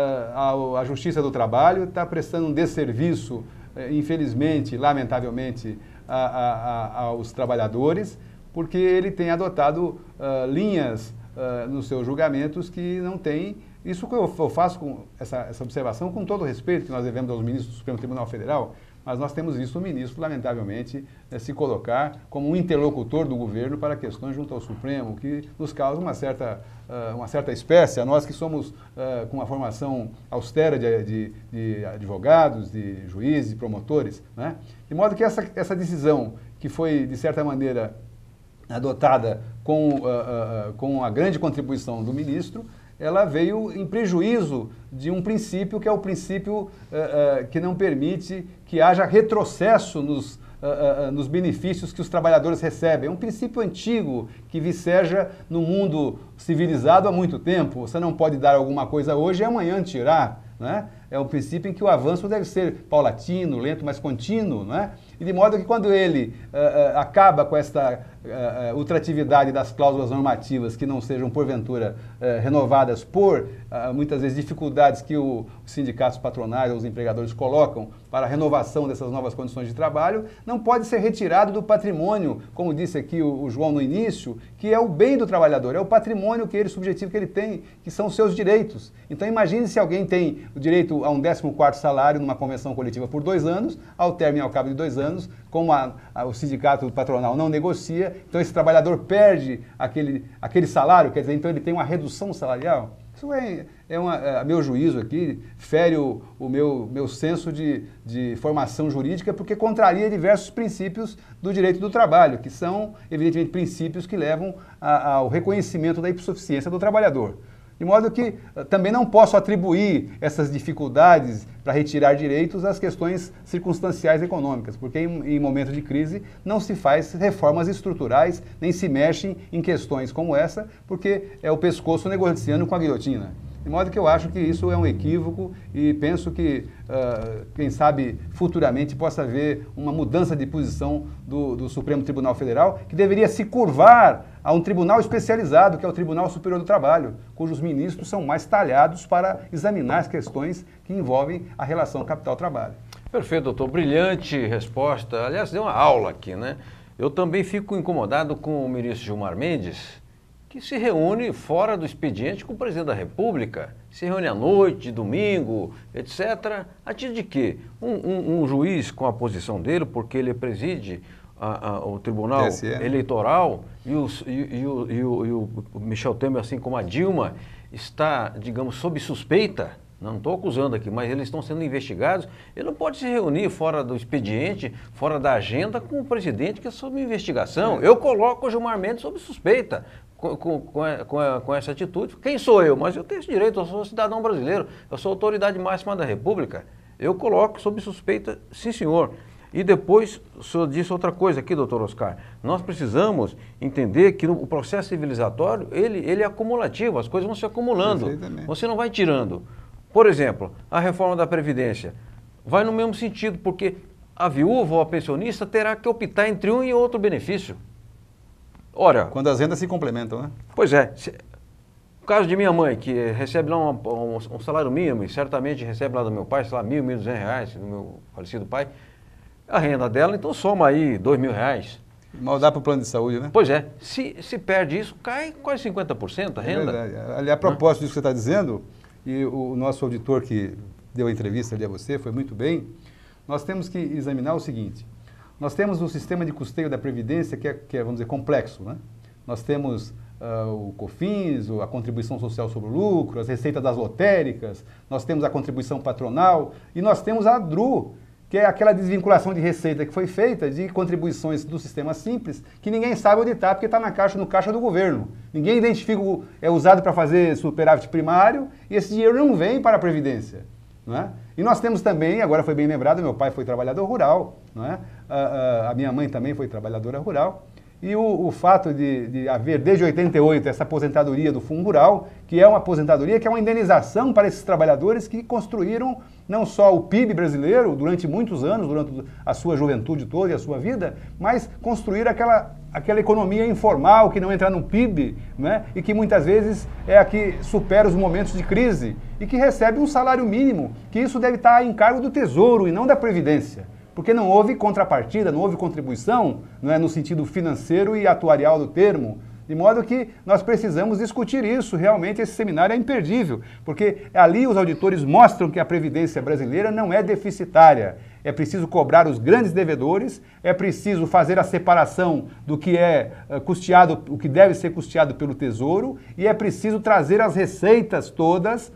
S3: à Justiça do Trabalho, está prestando um desserviço, infelizmente, lamentavelmente, aos trabalhadores, porque ele tem adotado linhas nos seus julgamentos que não têm. Isso que eu faço com essa observação com todo o respeito que nós devemos aos ministros do Supremo Tribunal Federal, mas nós temos visto o ministro, lamentavelmente, se colocar como um interlocutor do governo para questões junto ao Supremo, que nos causa uma certa espécie, a nós que somos com uma formação austera de advogados, de juízes, de promotores, né? De modo que essa decisão, que foi, de certa maneira, adotada com a grande contribuição do ministro, ela veio em prejuízo de um princípio que é o princípio que não permite que haja retrocesso nos benefícios que os trabalhadores recebem. É um princípio antigo que viceja no mundo civilizado há muito tempo. Você não pode dar alguma coisa hoje e amanhã tirar, né? É um princípio em que o avanço deve ser paulatino, lento, mas contínuo, né? E de modo que quando ele acaba com esta ultratividade das cláusulas normativas que não sejam, porventura, renovadas por, muitas vezes, dificuldades que os sindicatos patronais ou os empregadores colocam para a renovação dessas novas condições de trabalho, não pode ser retirado do patrimônio, como disse aqui o João no início, que é o bem do trabalhador, é o patrimônio subjetivo que ele tem, que são os seus direitos. Então imagine se alguém tem o direito a um 14º salário numa convenção coletiva por 2 anos, ao término e ao cabo de 2 anos, como o sindicato patronal não negocia, então esse trabalhador perde aquele salário, quer dizer, então ele tem uma redução salarial. Isso a meu juízo aqui, fere o meu senso de formação jurídica, porque contraria diversos princípios do direito do trabalho, que são, evidentemente, princípios que levam ao reconhecimento da hipossuficiência do trabalhador. De modo que também não posso atribuir essas dificuldades para retirar direitos às questões circunstanciais econômicas, porque em momento de crise não se faz reformas estruturais, nem se mexe em questões como essa, porque é o pescoço negociando com a guilhotina. De modo que eu acho que isso é um equívoco e penso que, quem sabe, futuramente possa haver uma mudança de posição do Supremo Tribunal Federal, que deveria se curvar a um tribunal especializado, que é o Tribunal Superior do Trabalho, cujos ministros são mais talhados para examinar as questões que envolvem a relação capital-trabalho.
S2: Perfeito, doutor. Brilhante resposta. Aliás, deu uma aula aqui, né? Eu também fico incomodado com o ministro Gilmar Mendes, que se reúne fora do expediente com o presidente da República, se reúne à noite, domingo, etc. A título de quê? Um juiz com a posição dele, porque ele preside o Tribunal Eleitoral e o Michel Temer, assim como a Dilma, está, digamos, sob suspeita. Não estou acusando aqui, mas eles estão sendo investigados. Ele não pode se reunir fora do expediente, fora da agenda, com o presidente que é sob investigação. Eu coloco o Gilmar Mendes sob suspeita com essa atitude. Quem sou eu? Mas eu tenho esse direito, eu sou cidadão brasileiro, eu sou autoridade máxima da República. Eu coloco sob suspeita, sim senhor. E depois, o senhor disse outra coisa aqui, doutor Oscar. Nós precisamos entender que o processo civilizatório, ele é acumulativo, as coisas vão se acumulando. Você não vai tirando. Por exemplo, a reforma da Previdência vai no mesmo sentido, porque a viúva ou a pensionista terá que optar entre um e outro benefício. Ora,
S3: quando as rendas se complementam, né?
S2: Pois é. O caso de minha mãe, que recebe lá um salário mínimo, e certamente recebe lá do meu pai, sei lá, R$1.000, R$1.200, do meu falecido pai, a renda dela, então soma aí R$2.000.
S3: Mal dá para o plano de saúde, né?
S2: Pois é. Se perde isso, cai quase 50% a renda.
S3: É verdade. Ali, a propósito disso que você está dizendo, e o nosso auditor que deu a entrevista ali a você, foi muito bem, nós temos que examinar o seguinte: nós temos um sistema de custeio da Previdência que é, vamos dizer, complexo, né? Nós temos o COFINS, a contribuição social sobre o lucro, as receitas das lotéricas, nós temos a contribuição patronal e nós temos a DRU, que é aquela desvinculação de receita que foi feita de contribuições do sistema simples, que ninguém sabe onde está, porque está no caixa do governo. Ninguém identifica, é usado para fazer superávit primário, e esse dinheiro não vem para a Previdência. Não é? E nós temos também, agora foi bem lembrado, meu pai foi trabalhador rural, não é? A minha mãe também foi trabalhadora rural, e o fato de haver, desde 88, essa aposentadoria do Fundo Rural, que é uma aposentadoria, que é uma indenização para esses trabalhadores que construíram não só o PIB brasileiro durante muitos anos, durante a sua juventude toda e a sua vida, mas construir aquela economia informal que não entra no PIB, né? E que muitas vezes é a que supera os momentos de crise e que recebe um salário mínimo, que isso deve estar em cargo do Tesouro e não da Previdência. Porque não houve contrapartida, não houve contribuição, não é, no sentido financeiro e atuarial do termo. De modo que nós precisamos discutir isso, realmente esse seminário é imperdível, porque ali os auditores mostram que a Previdência brasileira não é deficitária. É preciso cobrar os grandes devedores, é preciso fazer a separação do que é custeado, o que deve ser custeado pelo Tesouro, e é preciso trazer as receitas todas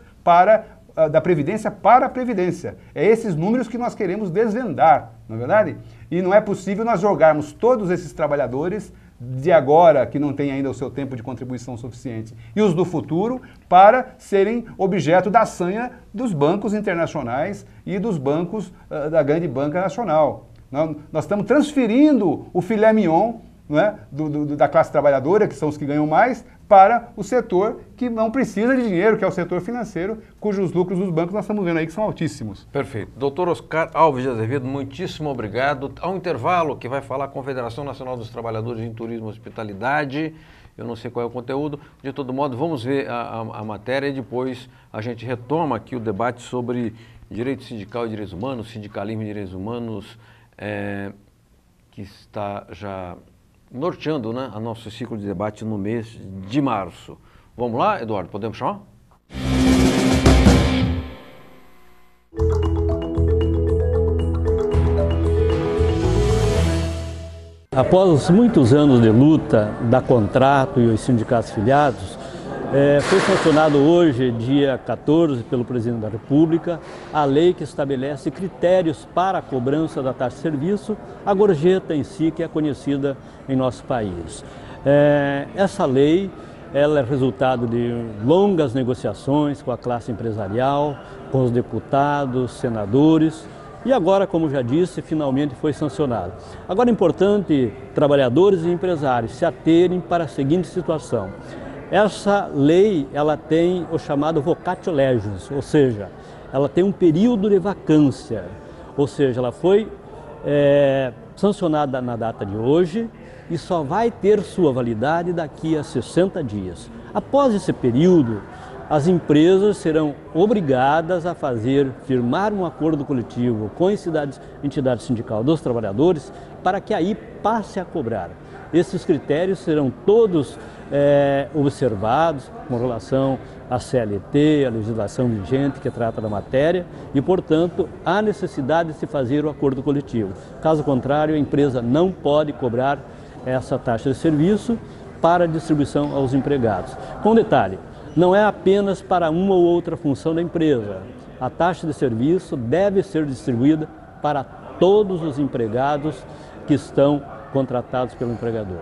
S3: da Previdência para a Previdência. É esses números que nós queremos desvendar, não é verdade? E não é possível nós jogarmos todos esses trabalhadores de agora, que não têm ainda o seu tempo de contribuição suficiente, e os do futuro, para serem objeto da sanha dos bancos internacionais e dos bancos da grande banca nacional. Nós estamos transferindo o filé mignon não é, da classe trabalhadora, que são os que ganham mais, para o setor que não precisa de dinheiro, que é o setor financeiro, cujos lucros dos bancos nós estamos vendo aí que são altíssimos.
S2: Perfeito. Doutor Oscar Alves de Azevedo, muitíssimo obrigado. Há um intervalo que vai falar a Confederação Nacional dos Trabalhadores em Turismo e Hospitalidade. Eu não sei qual é o conteúdo. De todo modo, vamos ver a matéria e depois a gente retoma aqui o debate sobre direito sindical e direitos humanos, sindicalismo e direitos humanos, que está já norteando, né, a nosso ciclo de debate no mês de março. Vamos lá, Eduardo, podemos chamar?
S7: Após muitos anos de luta da Contrato e os sindicatos filiados, foi sancionado hoje, dia 14, pelo Presidente da República, a lei que estabelece critérios para a cobrança da taxa de serviço, a gorjeta em si, que é conhecida em nosso país. Essa lei ela é resultado de longas negociações com a classe empresarial, com os deputados, senadores, e agora, como já disse, finalmente foi sancionado. Agora é importante trabalhadores e empresários se aterem para a seguinte situação. Essa lei ela tem o chamado vacatio legis, ou seja, ela tem um período de vacância, ou seja, ela foi sancionada na data de hoje e só vai ter sua validade daqui a 60 dias. Após esse período, as empresas serão obrigadas a firmar um acordo coletivo com a entidade sindical dos trabalhadores para que aí passe a cobrar. Esses critérios serão todos observados com relação à CLT, à legislação vigente que trata da matéria e, portanto, há necessidade de se fazer o acordo coletivo. Caso contrário, a empresa não pode cobrar essa taxa de serviço para distribuição aos empregados. Com detalhe, não é apenas para uma ou outra função da empresa. A taxa de serviço deve ser distribuída para todos os empregados que estão contratados pelo empregador.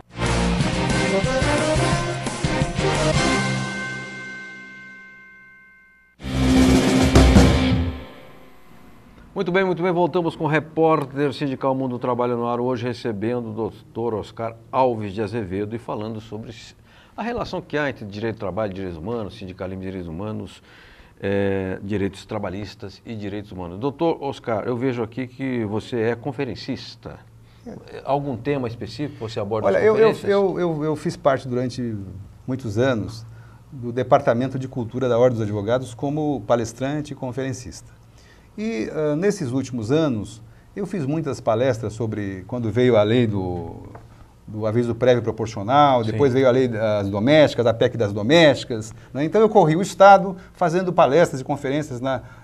S2: Muito bem, voltamos com o repórter sindical Mundo do Trabalho no ar, hoje recebendo o doutor Oscar Alves de Azevedo e falando sobre a relação que há entre direito do trabalho, direitos humanos, sindicalismo e direitos humanos, direitos trabalhistas e direitos humanos. Doutor Oscar, eu vejo aqui que você é conferencista. Algum tema específico que você aborda?
S3: Olha, eu fiz parte durante muitos anos do Departamento de Cultura da Ordem dos Advogados como palestrante e conferencista. E nesses últimos anos eu fiz muitas palestras sobre quando veio a lei do aviso prévio proporcional, depois veio a lei das domésticas, a PEC das domésticas, né? Então eu corri o Estado fazendo palestras e conferências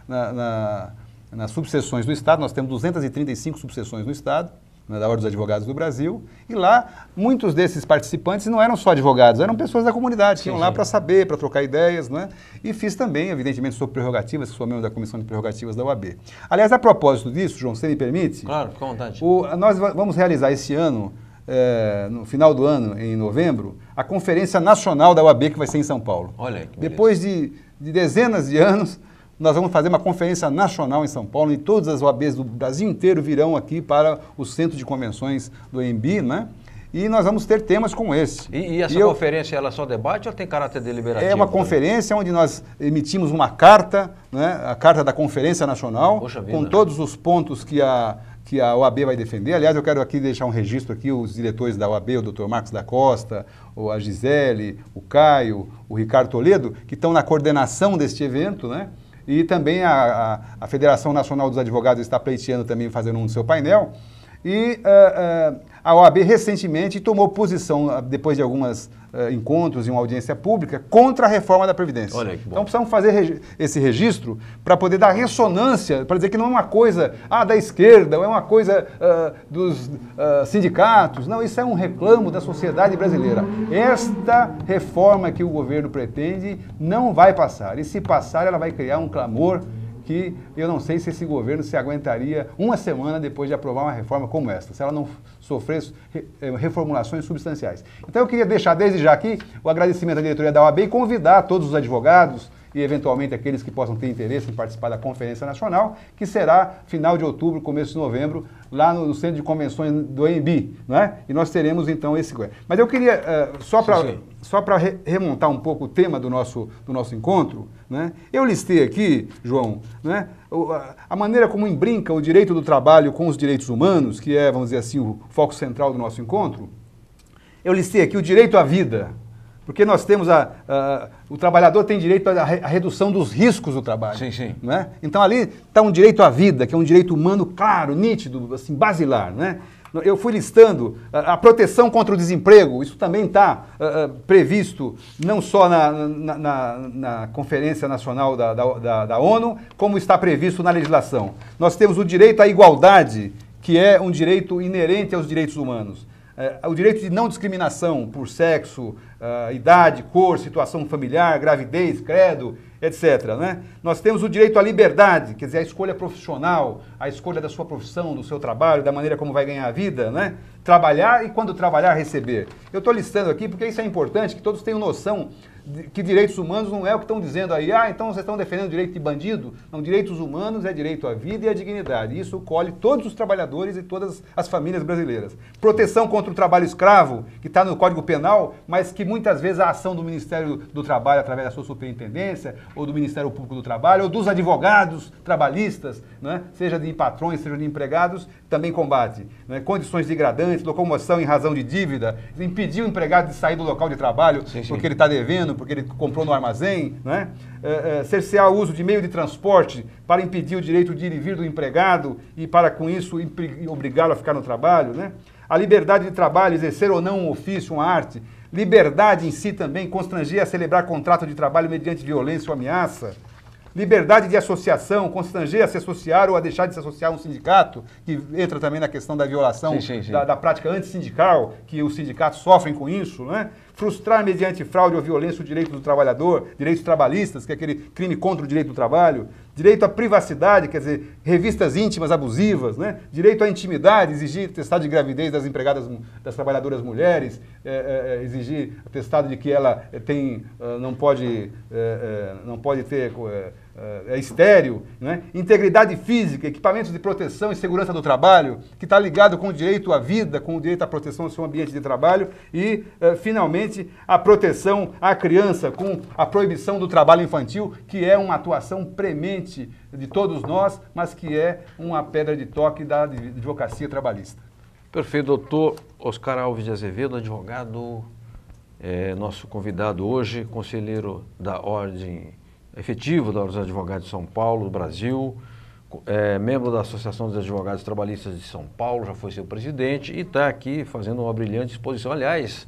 S3: nas subseções do Estado. Nós temos 235 subseções no Estado, da Ordem dos Advogados do Brasil, e lá muitos desses participantes não eram só advogados, eram pessoas da comunidade, que iam lá para saber, para trocar ideias, não é? E fiz também, evidentemente, sobre prerrogativas, que sou membro da Comissão de Prerrogativas da OAB. Aliás, a propósito disso, João, você me permite?
S2: Claro, fica à vontade.
S3: Nós vamos realizar esse ano, no final do ano, em novembro, a Conferência Nacional da OAB, que vai ser em São Paulo.
S2: Olha aí, que
S3: depois de dezenas de anos, nós vamos fazer uma conferência nacional em São Paulo e todas as OABs do Brasil inteiro virão aqui para o Centro de Convenções do EMB, né? E nós vamos ter temas como esse.
S2: E essa conferência, ela só debate ou tem caráter deliberativo?
S3: É uma conferência onde nós emitimos uma carta, né? A Carta da Conferência Nacional, com todos os pontos que a OAB vai defender. Aliás, eu quero aqui deixar um registro aqui, os diretores da OAB, o Dr. Marcos da Costa, a Gisele, o Caio, o Ricardo Toledo, que estão na coordenação deste evento, né? E também a Federação Nacional dos Advogados está pleiteando também, fazendo um do seu painel. E a OAB recentemente tomou posição, depois de alguns encontros e uma audiência pública, contra a reforma da Previdência.
S2: Olha que bom.
S3: Então precisamos fazer esse registro para poder dar ressonância, para dizer que não é uma coisa da esquerda, ou é uma coisa dos sindicatos. Não, isso é um reclamo da sociedade brasileira. Esta reforma que o governo pretende não vai passar. E se passar, ela vai criar um clamor que eu não sei se esse governo se aguentaria uma semana depois de aprovar uma reforma como esta, se ela não sofresse reformulações substanciais. Então eu queria deixar desde já aqui o agradecimento à diretoria da OAB e convidar todos os advogados e eventualmente aqueles que possam ter interesse em participar da Conferência Nacional, que será final de outubro, começo de novembro, lá no Centro de Convenções do AMB, né? E nós teremos então esse... Mas eu queria, só para remontar um pouco o tema do nosso encontro, né? Eu listei aqui, João, né, a maneira como embrinca o direito do trabalho com os direitos humanos, que é, vamos dizer assim, o foco central do nosso encontro. Eu listei aqui o direito à vida, porque nós temos o trabalhador tem direito à redução dos riscos do trabalho.
S2: Sim, sim.
S3: Né? Então ali está um direito à vida, que é um direito humano claro, nítido, assim, basilar, né? Eu fui listando a proteção contra o desemprego, isso também está previsto não só na Conferência Nacional da ONU, como está previsto na legislação. Nós temos o direito à igualdade, que é um direito inerente aos direitos humanos. O direito de não discriminação por sexo, idade, cor, situação familiar, gravidez, credo, etc. Né? Nós temos o direito à liberdade, quer dizer, a escolha profissional, a escolha da sua profissão, do seu trabalho, da maneira como vai ganhar a vida, né? Trabalhar e, quando trabalhar, receber. Eu estou listando aqui porque isso é importante, que todos tenham noção que direitos humanos não é o que estão dizendo aí, então vocês estão defendendo o direito de bandido. Não, direitos humanos é direito à vida e à dignidade. Isso colhe todos os trabalhadores e todas as famílias brasileiras. Proteção contra o trabalho escravo, que está no Código Penal, mas que muitas vezes a ação do Ministério do Trabalho, através da sua superintendência, ou do Ministério Público do Trabalho, ou dos advogados trabalhistas, né, seja de patrões, seja de empregados, também combate. Né, condições degradantes, locomoção em razão de dívida, impedir o empregado de sair do local de trabalho porque ele está devendo, porque ele comprou no armazém, né? Cercear o uso de meio de transporte para impedir o direito de ir e vir do empregado e para, com isso, obrigá-lo a ficar no trabalho, né? A liberdade de trabalho, exercer ou não um ofício, uma arte. Liberdade em si também, constranger a celebrar contrato de trabalho mediante violência ou ameaça. Liberdade de associação, constranger a se associar ou a deixar de se associar a um sindicato, que entra também na questão da violação da prática antissindical, que os sindicatos sofrem com isso, né? Frustrar mediante fraude ou violência o direito do trabalhador, direitos trabalhistas, que é aquele crime contra o direito do trabalho, direito à privacidade, quer dizer, revistas íntimas abusivas, né? Direito à intimidade, exigir atestado de gravidez das empregadas, das trabalhadoras mulheres, exigir atestado de que ela não pode ter... é estéril, né? Integridade física, equipamentos de proteção e segurança do trabalho, que está ligado com o direito à vida, com o direito à proteção ao seu ambiente de trabalho e, finalmente, a proteção à criança com a proibição do trabalho infantil, que é uma atuação premente de todos nós, mas que é uma pedra de toque da advocacia trabalhista.
S2: Perfeito, doutor Oscar Alves de Azevedo, advogado, nosso convidado hoje, conselheiro da Ordem efetivo da Ordem dos Advogados de São Paulo, do Brasil, membro da Associação dos Advogados Trabalhistas de São Paulo, já foi seu presidente e está aqui fazendo uma brilhante exposição. Aliás,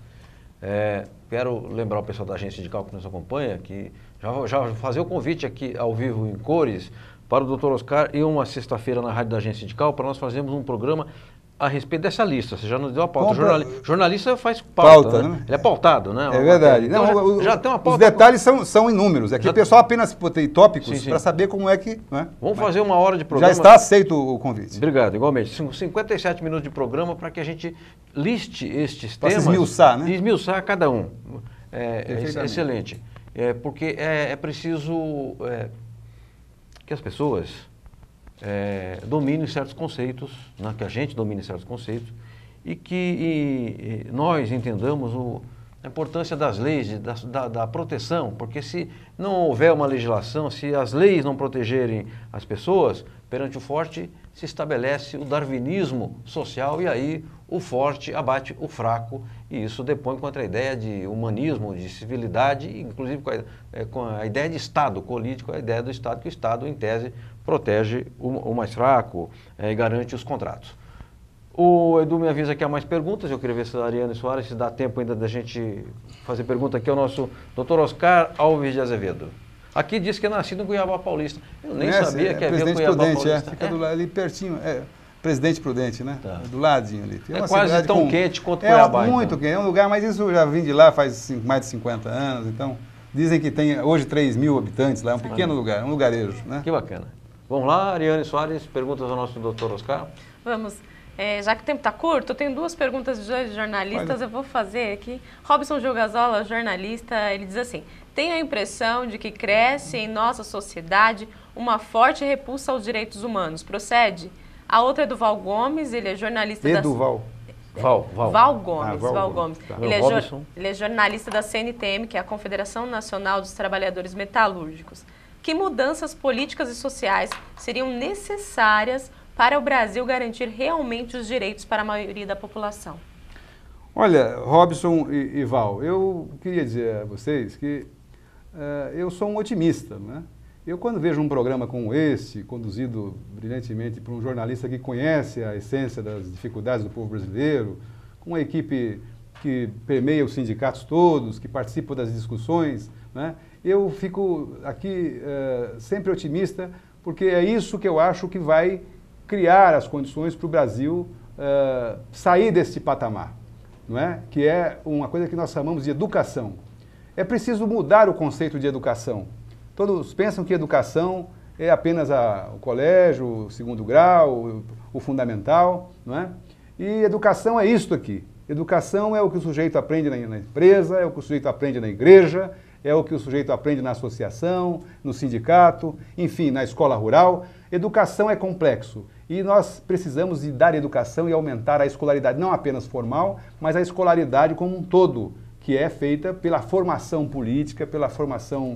S2: quero lembrar o pessoal da agência sindical que nos acompanha, que já fazer o convite aqui ao vivo em cores para o doutor Oscar e uma sexta-feira na rádio da agência sindical para nós fazermos um programa a respeito dessa lista. Você já nos deu a pauta. Jornalista faz pauta, né? Ele é pautado, né?
S3: É verdade.
S2: Então, já tem uma pauta.
S3: Os detalhes são inúmeros. Aqui o pessoal apenas botei tópicos para saber como é que... Né?
S2: Vamos fazer uma hora de programa.
S3: Já está aceito o convite.
S2: Obrigado, igualmente. 57 minutos de programa para que a gente liste estes temas.
S3: Para se esmiuçar, né?
S2: Esmiuçar cada um. É excelente. Porque é preciso que as pessoas... domine certos conceitos, né, que a gente domine certos conceitos e que nós entendamos a importância das leis, da proteção, porque se não houver uma legislação, se as leis não protegerem as pessoas, perante o forte se estabelece o darwinismo social e aí o forte abate o fraco e isso depõe contra a ideia de humanismo, de civilidade, inclusive com a ideia de Estado, colide com a ideia do Estado, que o Estado, em tese, protege o mais fraco e garante os contratos. O Edu me avisa que há mais perguntas, eu queria ver se a Ariane Soares, se dá tempo ainda da gente fazer pergunta aqui ao nosso doutor Oscar Alves de Azevedo. Aqui diz que é nascido em Cuiabá Paulista. Eu nem sabia que havia Cuiabá Paulista.
S3: Fica do lado, ali pertinho, Presidente Prudente, né?
S2: Tá.
S3: Do ladinho ali.
S2: É quase tão quente quanto Cuiabá.
S3: Muito quente, é um lugar, mas isso eu já vim de lá faz mais de 50 anos, então dizem que tem hoje 3 mil habitantes lá, é um pequeno lugar, um lugarejo, né?
S2: Que bacana. Vamos lá, Ariane Soares, perguntas ao nosso doutor Oscar?
S4: Vamos. Já que o tempo está curto, eu tenho 2 perguntas de jornalistas, eu vou fazer aqui. Robson Gilgazola, jornalista, ele diz assim: tenho a impressão de que cresce em nossa sociedade uma forte repulsa aos direitos humanos. Procede? A outra é do Val Gomes, ele é jornalista da... Val Gomes.
S2: Tá.
S4: Ele é jornalista da CNTM, que é a Confederação Nacional dos Trabalhadores Metalúrgicos. Que mudanças políticas e sociais seriam necessárias para o Brasil garantir realmente os direitos para a maioria da população?
S3: Olha, Robson e Val, eu queria dizer a vocês que eu sou um otimista, né? Eu, quando vejo um programa como esse, conduzido brilhantemente por um jornalista que conhece a essência das dificuldades do povo brasileiro, com uma equipe que permeia os sindicatos todos, que participa das discussões, né? Eu fico aqui sempre otimista, porque é isso que eu acho que vai criar as condições para o Brasil sair desse patamar, não é? Que é uma coisa que nós chamamos de educação. É preciso mudar o conceito de educação. Todos pensam que educação é apenas o colégio, o segundo grau, o fundamental, não é? E educação é isto aqui. Educação é o que o sujeito aprende na empresa, é o que o sujeito aprende na igreja, é o que o sujeito aprende na associação, no sindicato, enfim, na escola rural. Educação é complexo e nós precisamos de dar educação e aumentar a escolaridade, não apenas formal, mas a escolaridade como um todo, que é feita pela formação política, pela formação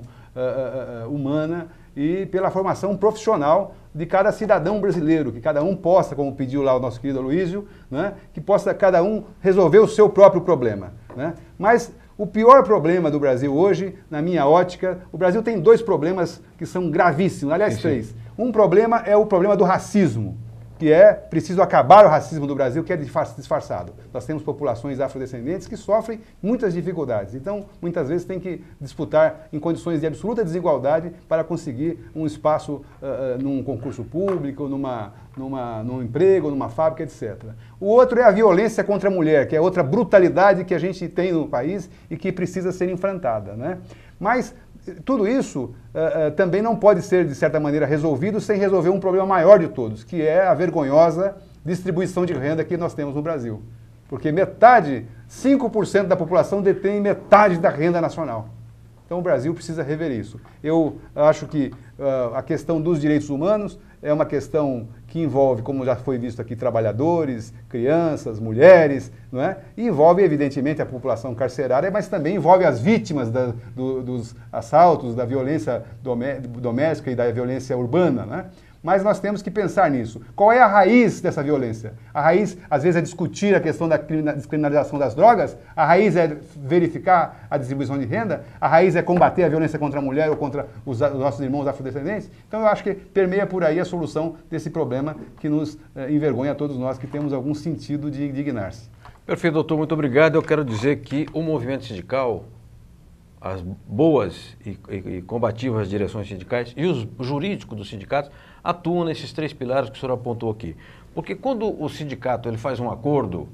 S3: humana e pela formação profissional de cada cidadão brasileiro, que cada um possa, como pediu lá o nosso querido Aloysio, né, que possa cada um resolver o seu próprio problema, né? Mas o pior problema do Brasil hoje, na minha ótica, o Brasil tem dois problemas que são gravíssimos, aliás, três. Um problema é o problema do racismo, que é preciso acabar o racismo do Brasil, que é disfarçado. Nós temos populações afrodescendentes que sofrem muitas dificuldades. Então, muitas vezes tem que disputar em condições de absoluta desigualdade para conseguir um espaço num concurso público, num emprego, numa fábrica, etc. O outro é a violência contra a mulher, que é outra brutalidade que a gente tem no país e que precisa ser enfrentada, né? Mas tudo isso também não pode ser, de certa maneira, resolvido sem resolver um problema maior de todos, que é a vergonhosa distribuição de renda que nós temos no Brasil. Porque 5% da população detém metade da renda nacional. Então o Brasil precisa rever isso. Eu acho que a questão dos direitos humanos é uma questão que envolve, como já foi visto aqui, trabalhadores, crianças, mulheres, não é? E envolve, evidentemente, a população carcerária, mas também envolve as vítimas dos assaltos, da violência doméstica e da violência urbana, né? Mas nós temos que pensar nisso. Qual é a raiz dessa violência? A raiz, às vezes, é discutir a questão da descriminalização das drogas, a raiz é verificar a distribuição de renda, a raiz é combater a violência contra a mulher ou contra os nossos irmãos afrodescendentes. Então, eu acho que permeia por aí a solução desse problema que nos envergonha a todos nós que temos algum sentido de indignar-se.
S2: Perfeito, doutor, muito obrigado. Eu quero dizer que o movimento sindical, as boas e combativas direções sindicais e os jurídicos dos sindicatos atuam nesses três pilares que o senhor apontou aqui. Porque quando o sindicato ele faz um acordo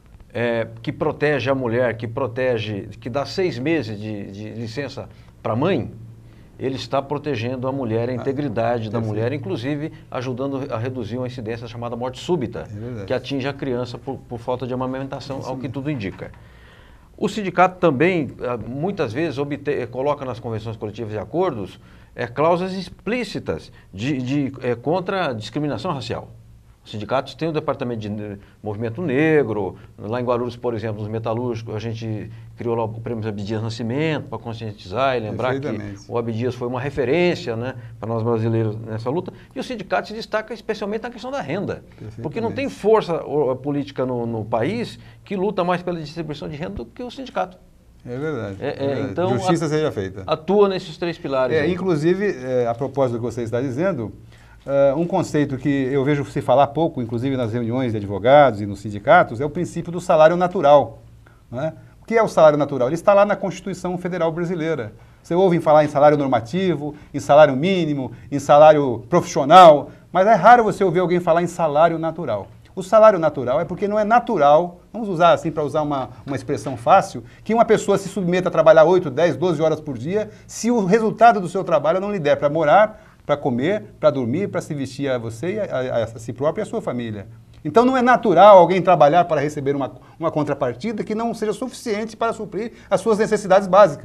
S2: que protege a mulher, que dá 6 meses de licença para a mãe, ele está protegendo a mulher, a integridade da mulher, inclusive ajudando a reduzir uma incidência chamada morte súbita, que atinge a criança por falta de amamentação, ao que tudo indica. O sindicato também, muitas vezes, coloca nas convenções coletivas e acordos cláusulas explícitas contra a discriminação racial. Os sindicatos têm um departamento de movimento negro, lá em Guarulhos, por exemplo, nos metalúrgicos, a gente criou lá o prêmio Abdias Nascimento para conscientizar e lembrar que o Abdias foi uma referência, né, para nós brasileiros nessa luta. E o sindicato se destaca especialmente na questão da renda, porque não tem força política no país que luta mais pela distribuição de renda do que o sindicato.
S3: É verdade.
S2: Então,
S3: justiça seja feita.
S2: Atua nesses três pilares.
S3: Inclusive, a propósito do que você está dizendo, um conceito que eu vejo se falar pouco, inclusive nas reuniões de advogados e nos sindicatos, é o princípio do salário natural, né? O que é o salário natural? Ele está lá na Constituição Federal Brasileira. Você ouve falar em salário normativo, em salário mínimo, em salário profissional, mas é raro você ouvir alguém falar em salário natural. O salário natural é porque não é natural, vamos usar assim para usar uma expressão fácil, que uma pessoa se submeta a trabalhar 8, 10, 12 horas por dia, se o resultado do seu trabalho não lhe der para morar, para comer, para dormir, para se vestir a você, a si próprio e a sua família. Então não é natural alguém trabalhar para receber uma contrapartida que não seja suficiente para suprir as suas necessidades básicas.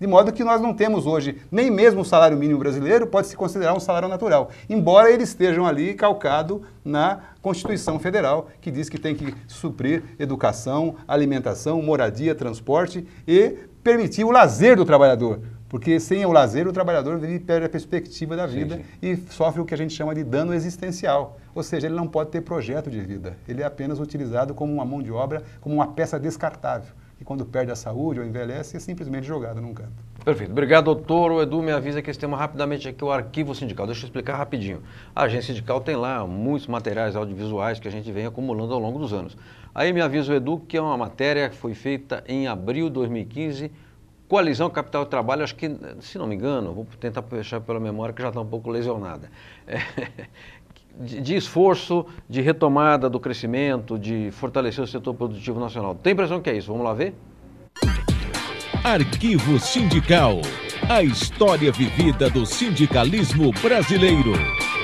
S3: De modo que nós não temos hoje, nem mesmo o salário mínimo brasileiro pode se considerar um salário natural, embora eles estejam ali calcado na Constituição Federal, que diz que tem que suprir educação, alimentação, moradia, transporte e permitir o lazer do trabalhador. Porque sem o lazer, o trabalhador perde a perspectiva da vida e sofre o que a gente chama de dano existencial. Ou seja, ele não pode ter projeto de vida. Ele é apenas utilizado como uma mão de obra, como uma peça descartável. E quando perde a saúde ou envelhece, é simplesmente jogado num canto.
S2: Perfeito. Obrigado, doutor. O Edu me avisa que esse tema rapidamente aqui, o arquivo sindical. Deixa eu explicar rapidinho. A agência sindical tem lá muitos materiais audiovisuais que a gente vem acumulando ao longo dos anos. Aí me avisa o Edu que é uma matéria que foi feita em abril de 2015, Coalizão Capital e Trabalho, acho que, se não me engano, vou tentar fechar pela memória que já está um pouco lesionada, de esforço, de retomada do crescimento, de fortalecer o setor produtivo nacional. Tem impressão que é isso? Vamos lá ver?
S1: Arquivo Sindical. A história vivida do sindicalismo brasileiro.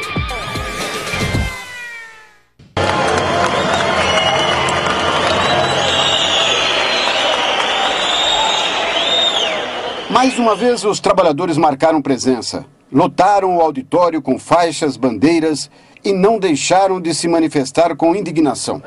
S8: Mais uma vez, os trabalhadores marcaram presença. Lotaram o auditório com faixas, bandeiras e não deixaram de se manifestar com indignação.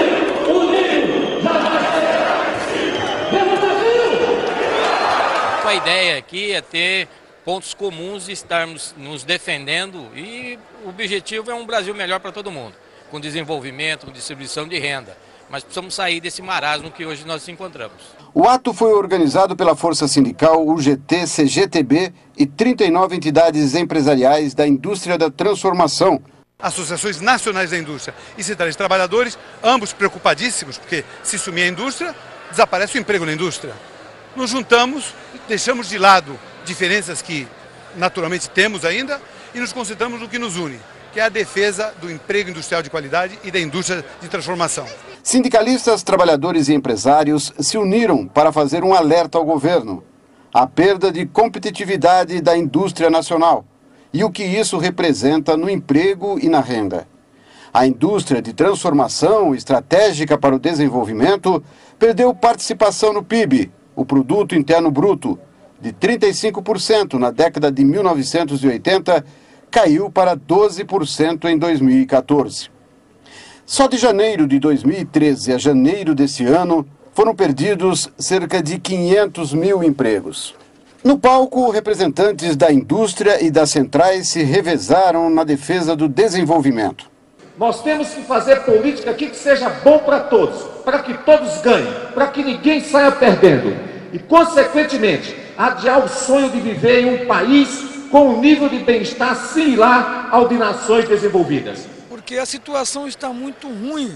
S9: A ideia aqui é ter pontos comuns e estarmos nos defendendo, e o objetivo é um Brasil melhor para todo mundo, com desenvolvimento, com distribuição de renda. Mas precisamos sair desse marasmo que hoje nós nos encontramos.
S8: O ato foi organizado pela Força Sindical, UGT, CGTB e 39 entidades empresariais da indústria da transformação.
S10: Associações nacionais da indústria e centrais de trabalhadores, ambos preocupadíssimos, porque se sumir a indústria, desaparece o emprego na indústria. Nos juntamos, deixamos de lado diferenças que naturalmente temos ainda e nos concentramos no que nos une, que é a defesa do emprego industrial de qualidade e da indústria de transformação.
S8: Sindicalistas, trabalhadores e empresários se uniram para fazer um alerta ao governo. A perda de competitividade da indústria nacional e o que isso representa no emprego e na renda. A indústria de transformação estratégica para o desenvolvimento perdeu participação no PIB, o Produto Interno Bruto, de 35% na década de 1980, caiu para 12% em 2014. Só de janeiro de 2013 a janeiro desse ano, foram perdidos cerca de 500 mil empregos. No palco, representantes da indústria e das centrais se revezaram na defesa do desenvolvimento.
S11: Nós temos que fazer política aqui que seja bom para todos, para que todos ganhem, para que ninguém saia perdendo. E, consequentemente, adiar o sonho de viver em um país com um nível de bem-estar similar ao de nações desenvolvidas.
S12: Porque a situação está muito ruim.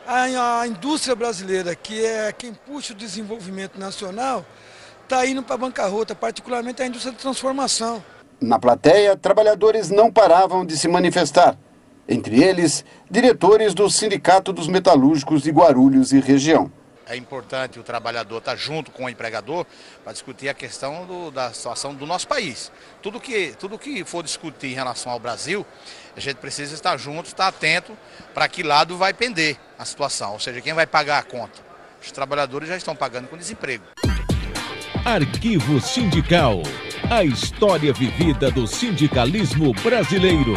S12: A indústria brasileira, que é quem puxa o desenvolvimento nacional, está indo para a bancarrota, particularmente a indústria de transformação.
S8: Na plateia, trabalhadores não paravam de se manifestar. Entre eles, diretores do Sindicato dos Metalúrgicos de Guarulhos e região.
S13: É importante o trabalhador estar junto com o empregador para discutir a questão da situação do nosso país. Tudo que for discutir em relação ao Brasil, a gente precisa estar junto, estar atento para que lado vai pender a situação, ou seja, quem vai pagar a conta. Os trabalhadores já estão pagando com desemprego.
S1: Arquivo Sindical. A história vivida do sindicalismo brasileiro.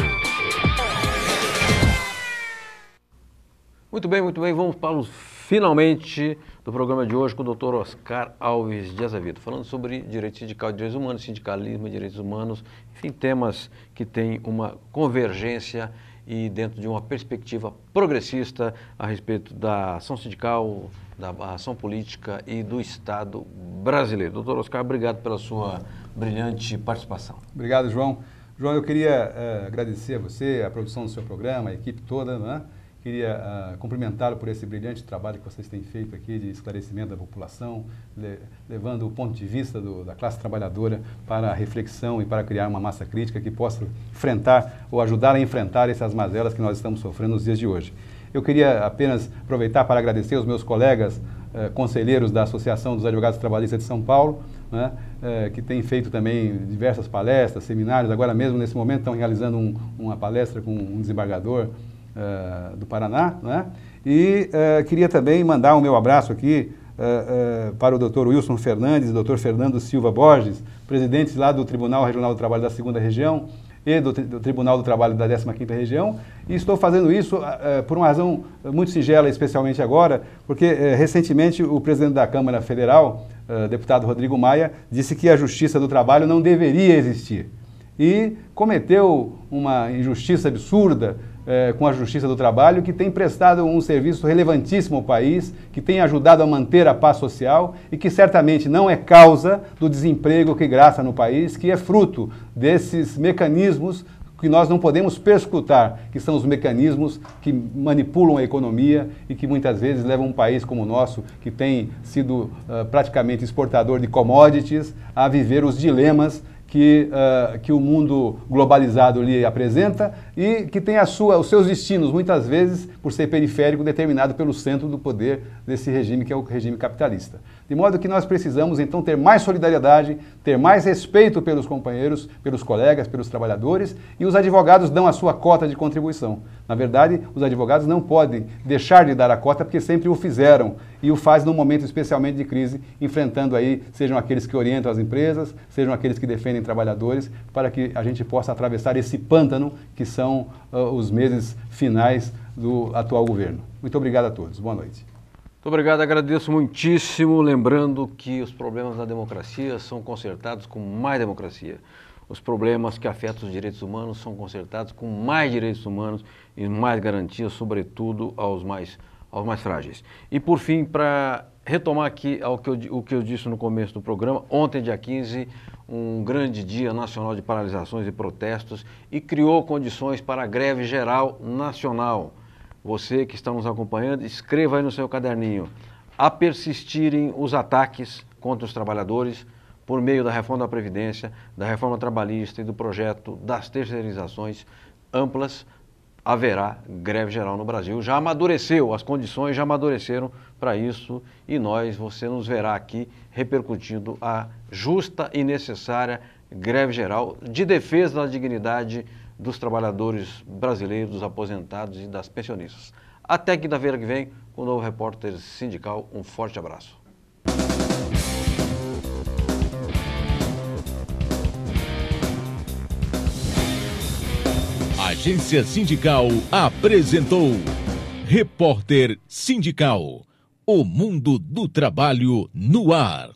S2: Muito bem, vamos para os finalmente do programa de hoje com o Dr. Oscar Alves de Azevedo, falando sobre direito sindical, direitos humanos, sindicalismo e direitos humanos, enfim, temas que têm uma convergência e dentro de uma perspectiva progressista a respeito da ação sindical, da ação política e do Estado brasileiro. Dr. Oscar, obrigado pela sua brilhante participação.
S3: Obrigado, João. João, eu queria agradecer a você, a produção do seu programa, a equipe toda, né? Queria cumprimentá-lo por esse brilhante trabalho que vocês têm feito aqui de esclarecimento da população, levando o ponto de vista da classe trabalhadora para a reflexão e para criar uma massa crítica que possa enfrentar ou ajudar a enfrentar essas mazelas que nós estamos sofrendo nos dias de hoje. Eu queria apenas aproveitar para agradecer aos meus colegas conselheiros da Associação dos Advogados Trabalhistas de São Paulo, né, que têm feito também diversas palestras, seminários. Agora mesmo, nesse momento, estão realizando uma palestra com um desembargador do Paraná, né? E queria também mandar o meu abraço aqui para o Dr. Wilson Fernandes e o Dr. Fernando Silva Borges, presidentes lá do Tribunal Regional do Trabalho da 2ª Região e do Tribunal do Trabalho da 15ª Região, e estou fazendo isso por uma razão muito singela, especialmente agora, porque recentemente o presidente da Câmara Federal, deputado Rodrigo Maia, disse que a Justiça do Trabalho não deveria existir. E cometeu uma injustiça absurda com a Justiça do Trabalho, que tem prestado um serviço relevantíssimo ao país, que tem ajudado a manter a paz social e que certamente não é causa do desemprego que graça no país, que é fruto desses mecanismos que nós não podemos perscrutar, que são os mecanismos que manipulam a economia e que muitas vezes levam um país como o nosso, que tem sido praticamente exportador de commodities, a viver os dilemas que o mundo globalizado lhe apresenta e que tem os seus destinos, muitas vezes, por ser periférico, determinado pelo centro do poder desse regime, que é o regime capitalista. De modo que nós precisamos, então, ter mais solidariedade, ter mais respeito pelos companheiros, pelos colegas, pelos trabalhadores, e os advogados dão a sua cota de contribuição. Na verdade, os advogados não podem deixar de dar a cota porque sempre o fizeram e o fazem num momento especialmente de crise, enfrentando aí, sejam aqueles que orientam as empresas, sejam aqueles que defendem trabalhadores, para que a gente possa atravessar esse pântano que são os meses finais do atual governo. Muito obrigado a todos. Boa noite.
S2: Muito obrigado, agradeço muitíssimo, lembrando que os problemas da democracia são consertados com mais democracia. Os problemas que afetam os direitos humanos são consertados com mais direitos humanos e mais garantias, sobretudo aos mais frágeis. E por fim, para retomar aqui o que eu disse no começo do programa, ontem, dia 15, um grande dia nacional de paralisações e protestos e criou condições para a greve geral nacional. Você que está nos acompanhando, escreva aí no seu caderninho. A persistirem os ataques contra os trabalhadores por meio da reforma da Previdência, da reforma trabalhista e do projeto das terceirizações amplas, haverá greve geral no Brasil. Já amadureceu, as condições já amadureceram para isso e você nos verá aqui repercutindo a justa e necessária greve geral de defesa da dignidade dos trabalhadores brasileiros, dos aposentados e das pensionistas. Até quinta-feira que vem, com o novo Repórter Sindical. Um forte abraço.
S1: A Agência Sindical apresentou Repórter Sindical. O mundo do trabalho no ar.